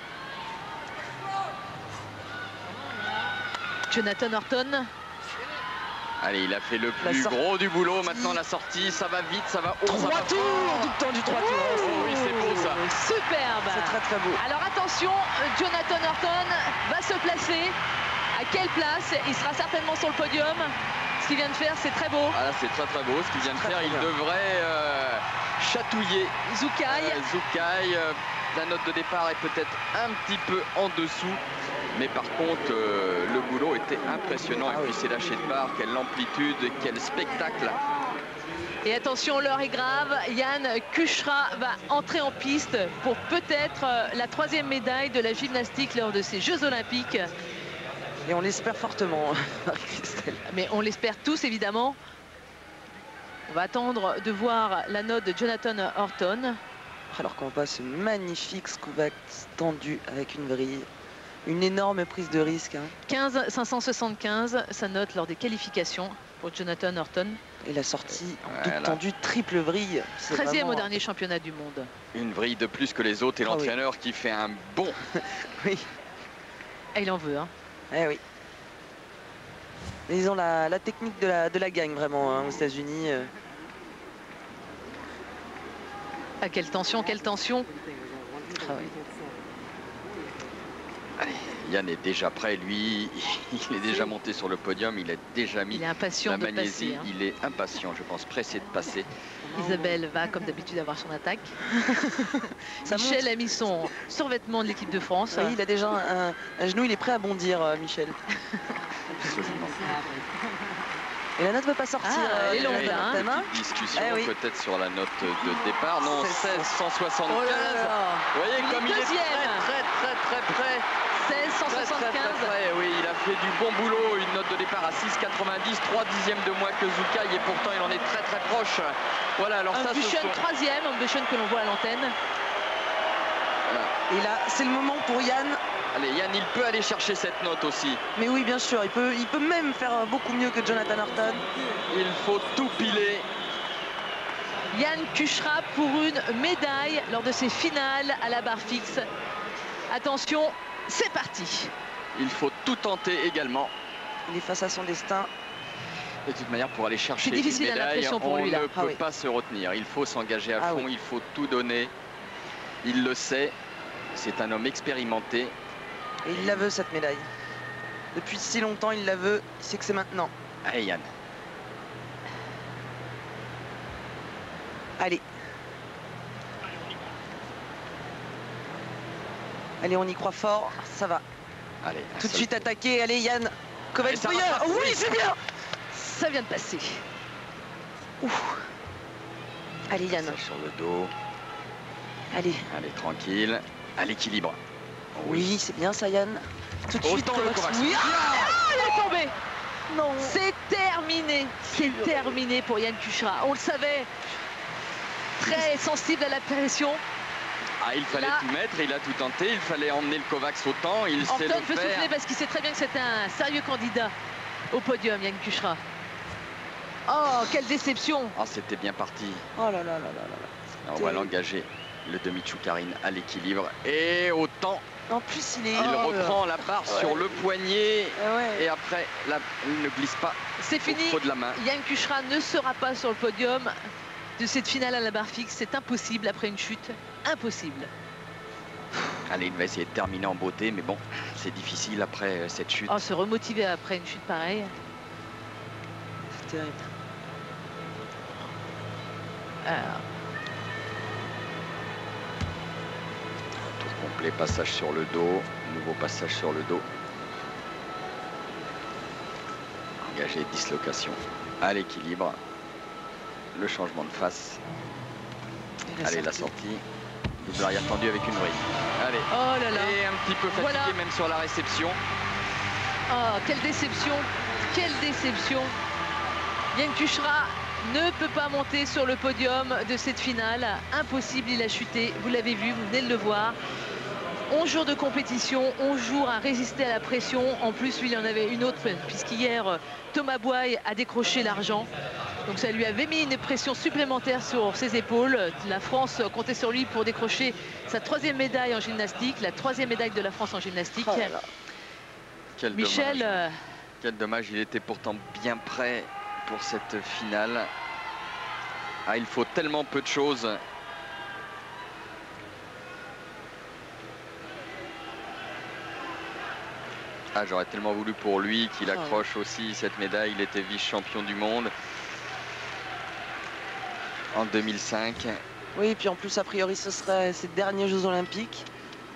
Jonathan Horton. Allez, il a fait le plus gros du boulot. Maintenant, la sortie, ça va vite, ça va haut. 3 tours, tout le temps du 3 tours. Oh, oui, c'est beau ça. Superbe. C'est très très beau. Alors attention, Jonathan Horton va se placer. À quelle place? Il sera certainement sur le podium. Ce qu'il vient de faire, c'est très beau. Ah là, c'est très très beau. Ce qu'il vient de faire, il devrait chatouiller Zoukaï. Zoukaï. La note de départ est peut-être un petit peu en dessous. Mais par contre, le boulot était impressionnant. Et puis c'est lâché de part. Quelle amplitude, quel spectacle. Et attention, l'heure est grave. Yann Kuchra va entrer en piste pour peut-être la 3e médaille de la gymnastique lors de ces Jeux Olympiques. Et on l'espère fortement, Marie-Christelle. Mais on l'espère tous, évidemment. On va attendre de voir la note de Jonathan Horton. Alors qu'on voit ce magnifique Kovacs tendu avec une vrille. Une énorme prise de risque. Hein. 15 575, sa note lors des qualifications pour Jonathan Horton. Et la sortie en Voilà. double tendu, triple vrille. 13e vraiment... au dernier championnat du monde. Une vrille de plus que les autres et l'entraîneur qui fait un bond. Oui. Et il en veut. Hein. Eh oui. Mais ils ont la technique de la gagne vraiment hein, aux États-Unis. Ah, quelle tension, quelle tension. Ah oui. Allez, Yann est déjà prêt, lui, il est déjà monté sur le podium, il a déjà mis Il est impatient la de Magnésie, passer. Hein. il est impatient, je pense, pressé de passer. Isabelle va, comme d'habitude, avoir son attaque. Ça Michel monte. a mis son survêtement de l'équipe de France. Oui, il a déjà un genou, il est prêt à bondir, Michel. Absolument. Et la note ne veut pas sortir. Ah, elle est longue, Il y a là, une hein. petite discussion Eh oui. peut-être sur la note de départ. Non, 1675. Oh là là. Vous voyez Il est comme il est deuxième. très près. 16 175. Très, oui, il a fait du bon boulot. Une note de départ à 6,90, 3 dixièmes de moins que Zoukaï et pourtant il en est très proche. Voilà, alors ça, Buchon, 3e, un Buchon que l'on voit à l'antenne. Voilà. Et là, c'est le moment pour Yann. Allez, Yann, il peut aller chercher cette note aussi. Mais oui, bien sûr, il peut même faire beaucoup mieux que Jonathan Horton. Il faut tout piler. Yann Kuchra pour une médaille lors de ses finales à la barre fixe. Attention, c'est parti. Il faut tout tenter également. Il est face à son destin. De toute manière, pour aller chercher C'est difficile, une hein, la médaille, pression pour on lui, là. ne Ah peut oui. pas se retenir. Il faut s'engager à Ah fond, oui. il faut tout donner. Il le sait. C'est un homme expérimenté. Et il la veut, cette médaille. Depuis si longtemps, il la veut. Il sait que c'est maintenant. Allez, Yann. Allez. Allez, on y croit fort. Ça va. Allez, un Tout de seul suite attaqué. Allez, Yann. Kovacs ça Bruyère. rattrape. Oui, c'est bien. Ça vient de passer. Ouf. Allez, Yann. passage sur le dos. Allez. Allez, tranquille. À l'équilibre. Oui, c'est bien ça, Yann. Tout de suite, Autant le Kovacs. Kovacs. Oui. Il est tombé. Non. C'est terminé. C'est terminé pour Yann Kuchra. On le savait. Très sensible à la pression. Ah, il fallait Là. tout mettre, il a tout tenté. Il fallait emmener le Kovacs au temps. Il sait Horton le peut faire. souffler parce qu'il sait très bien que c'était un sérieux candidat au podium, Yann Kuchra. Oh, quelle déception. Ah, c'était bien parti. Oh là là là là là. On va l'engager. Le demi-Choukarine à l'équilibre. Et au temps, En plus, il est. il reprend la barre sur le poignet. Ouais. Et après, il ne glisse pas C'est au fini. creux de la main. Yann Kuchra ne sera pas sur le podium de cette finale à la barre fixe. C'est impossible après une chute. Impossible. Allez, il va essayer de terminer en beauté, mais bon, c'est difficile après cette chute. Oh, se remotiver après une chute pareille. C'est terrible. Alors, Tour complet, passage sur le dos, nouveau passage sur le dos. Engagé, dislocation à l'équilibre. Le changement de face. Et Allez, la sortie. Double arrière tendu avec une vrille. Allez. oh là là. Et un petit peu fatigué Voilà. même sur la réception. Oh, quelle déception. Quelle déception. Yann Kuchra ne peut pas monter sur le podium de cette finale. Impossible, il a chuté. Vous l'avez vu, vous venez de le voir. 11 jours de compétition, 11 jours à résister à la pression. En plus, lui, il en avait une autre, puisqu'hier, Thomas Bouaille a décroché l'argent. Donc ça lui avait mis une pression supplémentaire sur ses épaules. La France comptait sur lui pour décrocher sa 3e médaille en gymnastique, la 3e médaille de la France en gymnastique. Oh, quel Michel, dommage. Quel dommage, il était pourtant bien prêt pour cette finale. Ah, il faut tellement peu de choses. Ah, j'aurais tellement voulu pour lui qu'il accroche aussi cette médaille. Il était vice-champion du monde en 2005. Oui, et puis en plus, a priori, ce serait ses derniers Jeux Olympiques.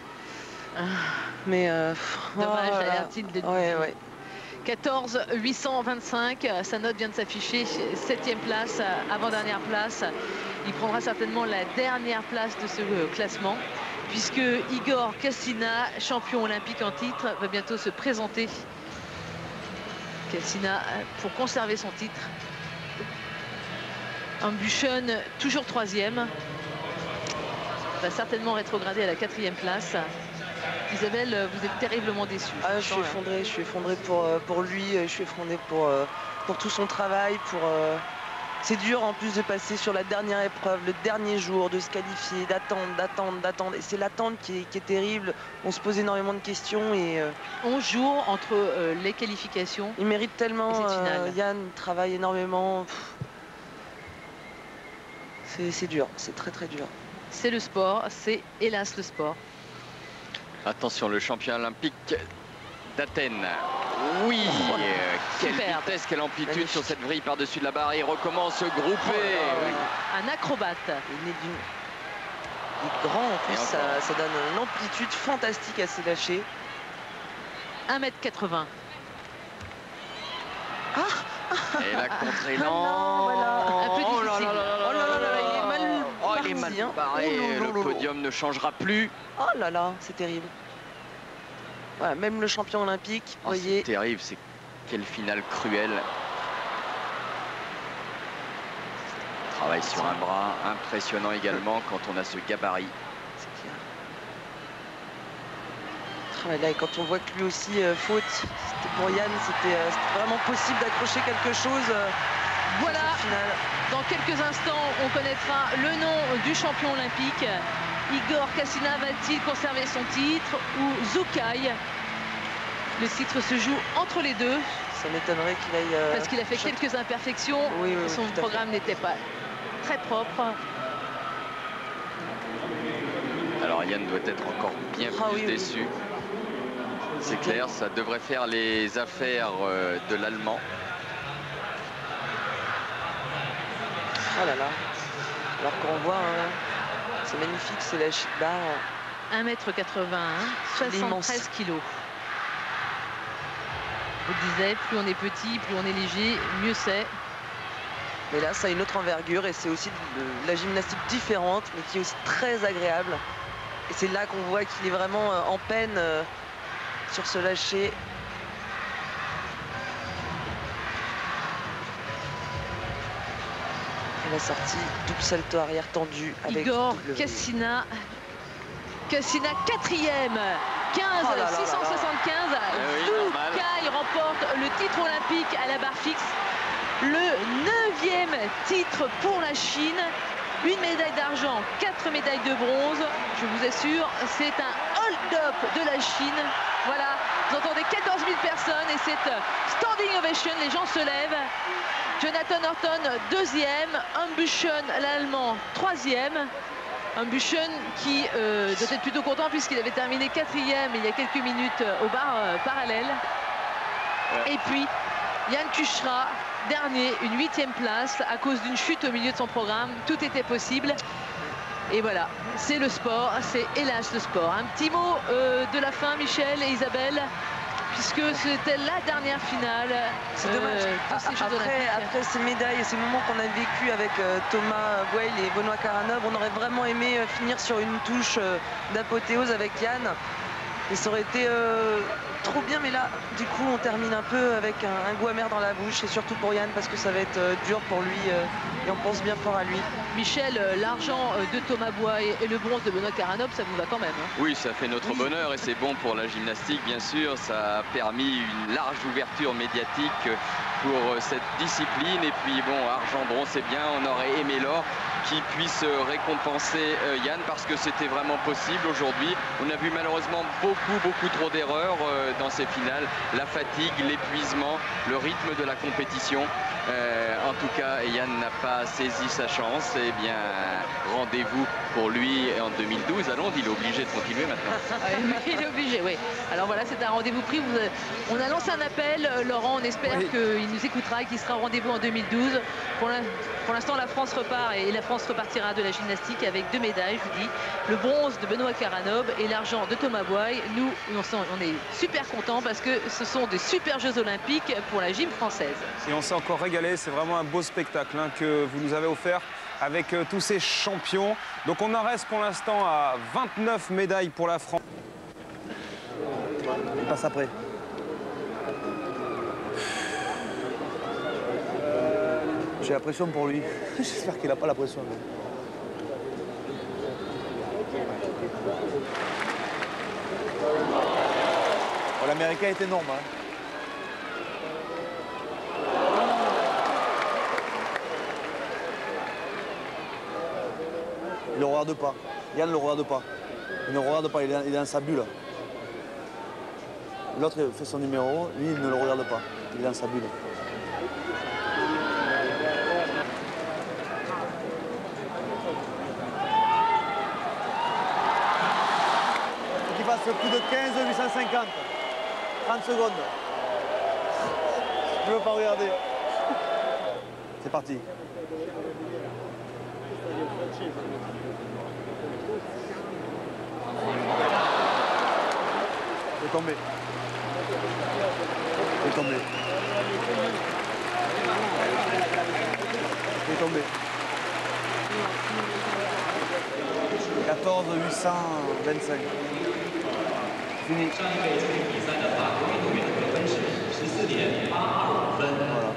Mais dommage, oh d'ailleurs, titre de 14 825. Sa note vient de s'afficher, 7e place, avant-dernière place. Il prendra certainement la dernière place de ce classement, puisque Igor Cassina, champion olympique en titre, va bientôt se présenter. Cassina pour conserver son titre. Ambuchen, toujours 3e, va certainement rétrograder à la 4e place. Isabelle, vous êtes terriblement déçue. Ah, je suis effondré pour lui, je suis effondré pour tout son travail. C'est dur en plus de passer sur la dernière épreuve, le dernier jour, de se qualifier, d'attendre. Et c'est l'attente qui est terrible. On se pose énormément de questions. Et 11 jours entre les qualifications. Il mérite tellement, Yann travaille énormément. C'est dur, c'est très très dur. C'est le sport, c'est hélas le sport. Attention, le champion olympique d'Athènes. Oui, quelle vitesse, quelle amplitude. Magnifique. Sur cette vrille par-dessus de la barre. Il recommence groupé. Un acrobate. Il est grand en plus, ça donne une amplitude fantastique à ses lâchers. 1m80. Et la contrée, non, voilà. Un peu difficile. Il est mal barré. Le podium ne changera plus. Oh là là, c'est terrible. Voilà, même le champion olympique, vous voyez. C'est terrible, c'est quelle finale cruelle. Travail sur un bras, impressionnant également quand on a ce gabarit. C'est clair. Là, et quand on voit que lui aussi faute, pour Yann, c'était vraiment possible d'accrocher quelque chose. Voilà, dans quelques instants, on connaîtra le nom du champion olympique. Igor Cassina va-t-il conserver son titre ou Zoukai? Le titre se joue entre les deux. Ça m'étonnerait qu'il aille... Parce qu'il a fait quelques imperfections. Son programme n'était pas très propre. Alors Yann doit être encore bien plus déçu. C'est clair, ça devrait faire les affaires de l'Allemand. Oh là là. Alors qu'on voit, c'est magnifique, c'est la chute barre. 1m81, 73 kg. Je vous disais, plus on est petit, plus on est léger, mieux c'est. Mais là, ça a une autre envergure et c'est aussi de la gymnastique différente, mais qui est aussi très agréable. Et c'est là qu'on voit qu'il est vraiment en peine sur ce lâcher. Et la sortie, double salto arrière tendu avec Igor Cassina. Cassina 4e, 15 675. Zoukai remporte le titre olympique à la barre fixe. Le 9e titre pour la Chine. Une médaille d'argent, 4 médailles de bronze. Je vous assure, c'est un hold-up de la Chine. Voilà, vous entendez 14 000 personnes et c'est standing ovation, les gens se lèvent. Jonathan Horton 2e, Ambuchen l'Allemand 3e. Ambuchen qui doit être plutôt content puisqu'il avait terminé 4e il y a quelques minutes aux barres parallèles. Et puis Yann Kuchra, dernier, une 8e place à cause d'une chute au milieu de son programme. Tout était possible. Et voilà, c'est le sport, c'est hélas le sport. Un petit mot de la fin, Michel et Isabelle, puisque c'était la dernière finale. C'est dommage. Après ces médailles et ces moments qu'on a vécu avec Thomas Bouaille et Benoît Karanov, on aurait vraiment aimé finir sur une touche d'apothéose avec Yann. Et ça aurait été trop bien, mais là, du coup, on termine un peu avec un goût amer dans la bouche, et surtout pour Yann, parce que ça va être dur pour lui, et on pense bien fort à lui. Michel, l'argent de Thomas Boy et le bronze de Benoît Caranov, ça vous va quand même, hein? Oui, ça fait notre bonheur et c'est bon pour la gymnastique, bien sûr. Ça a permis une large ouverture médiatique pour cette discipline. Et puis bon, argent, bronze, c'est bien. On aurait aimé l'or qui puisse récompenser Yann parce que c'était vraiment possible aujourd'hui. On a vu malheureusement beaucoup trop d'erreurs dans ces finales. La fatigue, l'épuisement, le rythme de la compétition. En tout cas, Yann n'a pas saisi sa chance. Eh bien, rendez-vous pour lui en 2012 à Londres. Il est obligé de continuer maintenant. Il est obligé, oui. Alors voilà, c'est un rendez-vous pris. On a lancé un appel, Laurent. On espère qu'il nous écoutera et qu'il sera au rendez-vous en 2012. Pour l'instant, la France repart et la France repartira de la gymnastique avec 2 médailles, je vous dis. Le bronze de Benoît Caranov et l'argent de Thomas Boy. Nous, on est super contents parce que ce sont des super Jeux Olympiques pour la gym française. Et on s'est encore régalé. C'est vraiment un beau spectacle que vous nous avez offert avec tous ces champions. Donc on en reste pour l'instant à 29 médailles pour la France. Il passe après. J'ai la pression pour lui. J'espère qu'il n'a pas la pression. Bon, l'Américain est énorme. Hein. Il ne le regarde pas. Yann ne le regarde pas. Il ne le regarde pas, il est dans sa bulle. L'autre fait son numéro, lui il ne le regarde pas. Il est dans sa bulle. Il passe plus de 15, 850. 30 secondes. Je ne veux pas regarder. C'est parti. Il est tombé. Il est tombé. Il est tombé. 14 825. Fini. Voilà.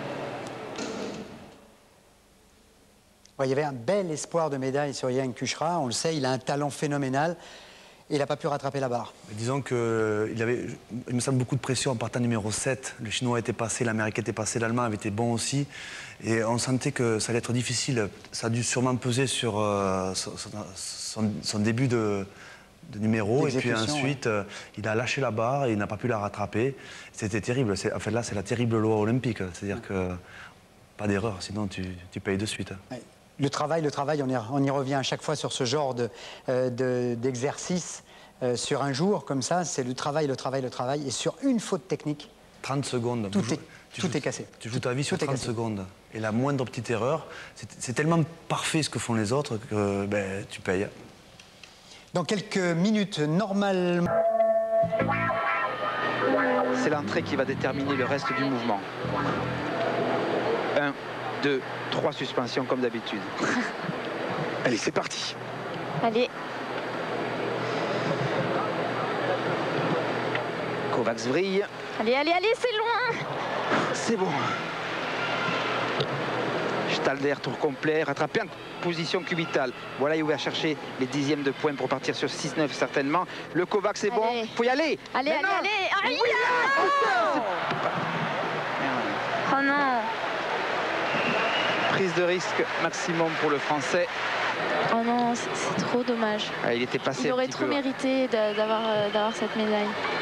Il y avait un bel espoir de médaille sur Yann Cucherat. On le sait, il a un talent phénoménal. Et il n'a pas pu rattraper la barre. Disons qu'il avait, il me semble, beaucoup de pression en partant numéro 7. Le Chinois était passé, l'Américain était passé, l'Allemand avait été bon aussi. Et on sentait que ça allait être difficile. Ça a dû sûrement peser sur son début de numéro. Et puis ensuite, il a lâché la barre et il n'a pas pu la rattraper. C'était terrible. En fait, là, c'est la terrible loi olympique. C'est-à-dire que pas d'erreur, sinon tu payes de suite. Ouais. Le travail, on y revient à chaque fois sur ce genre d'exercice sur un jour, comme ça, c'est le travail. Et sur une faute technique, 30 secondes. Tout est cassé. Tu joues ta vie sur 30 secondes. Et la moindre petite erreur, c'est tellement parfait ce que font les autres que tu payes. Dans quelques minutes, normalement... C'est l'entrée qui va déterminer le reste du mouvement. 1, 2, 3 suspensions comme d'habitude. Allez, c'est parti. Allez. Kovacs vrille. Allez, c'est loin. C'est bon. Stalder, tour complet, rattrapé en position cubitale. Voilà, il va chercher les dixièmes de points pour partir sur 6-9 certainement. Le Kovacs, c'est bon. Faut y aller. Allez. Oui, oh non. Prise de risque maximum pour le Français. Oh non, c'est trop dommage. Ah, il était passé. Il aurait trop mérité d'avoir cette médaille.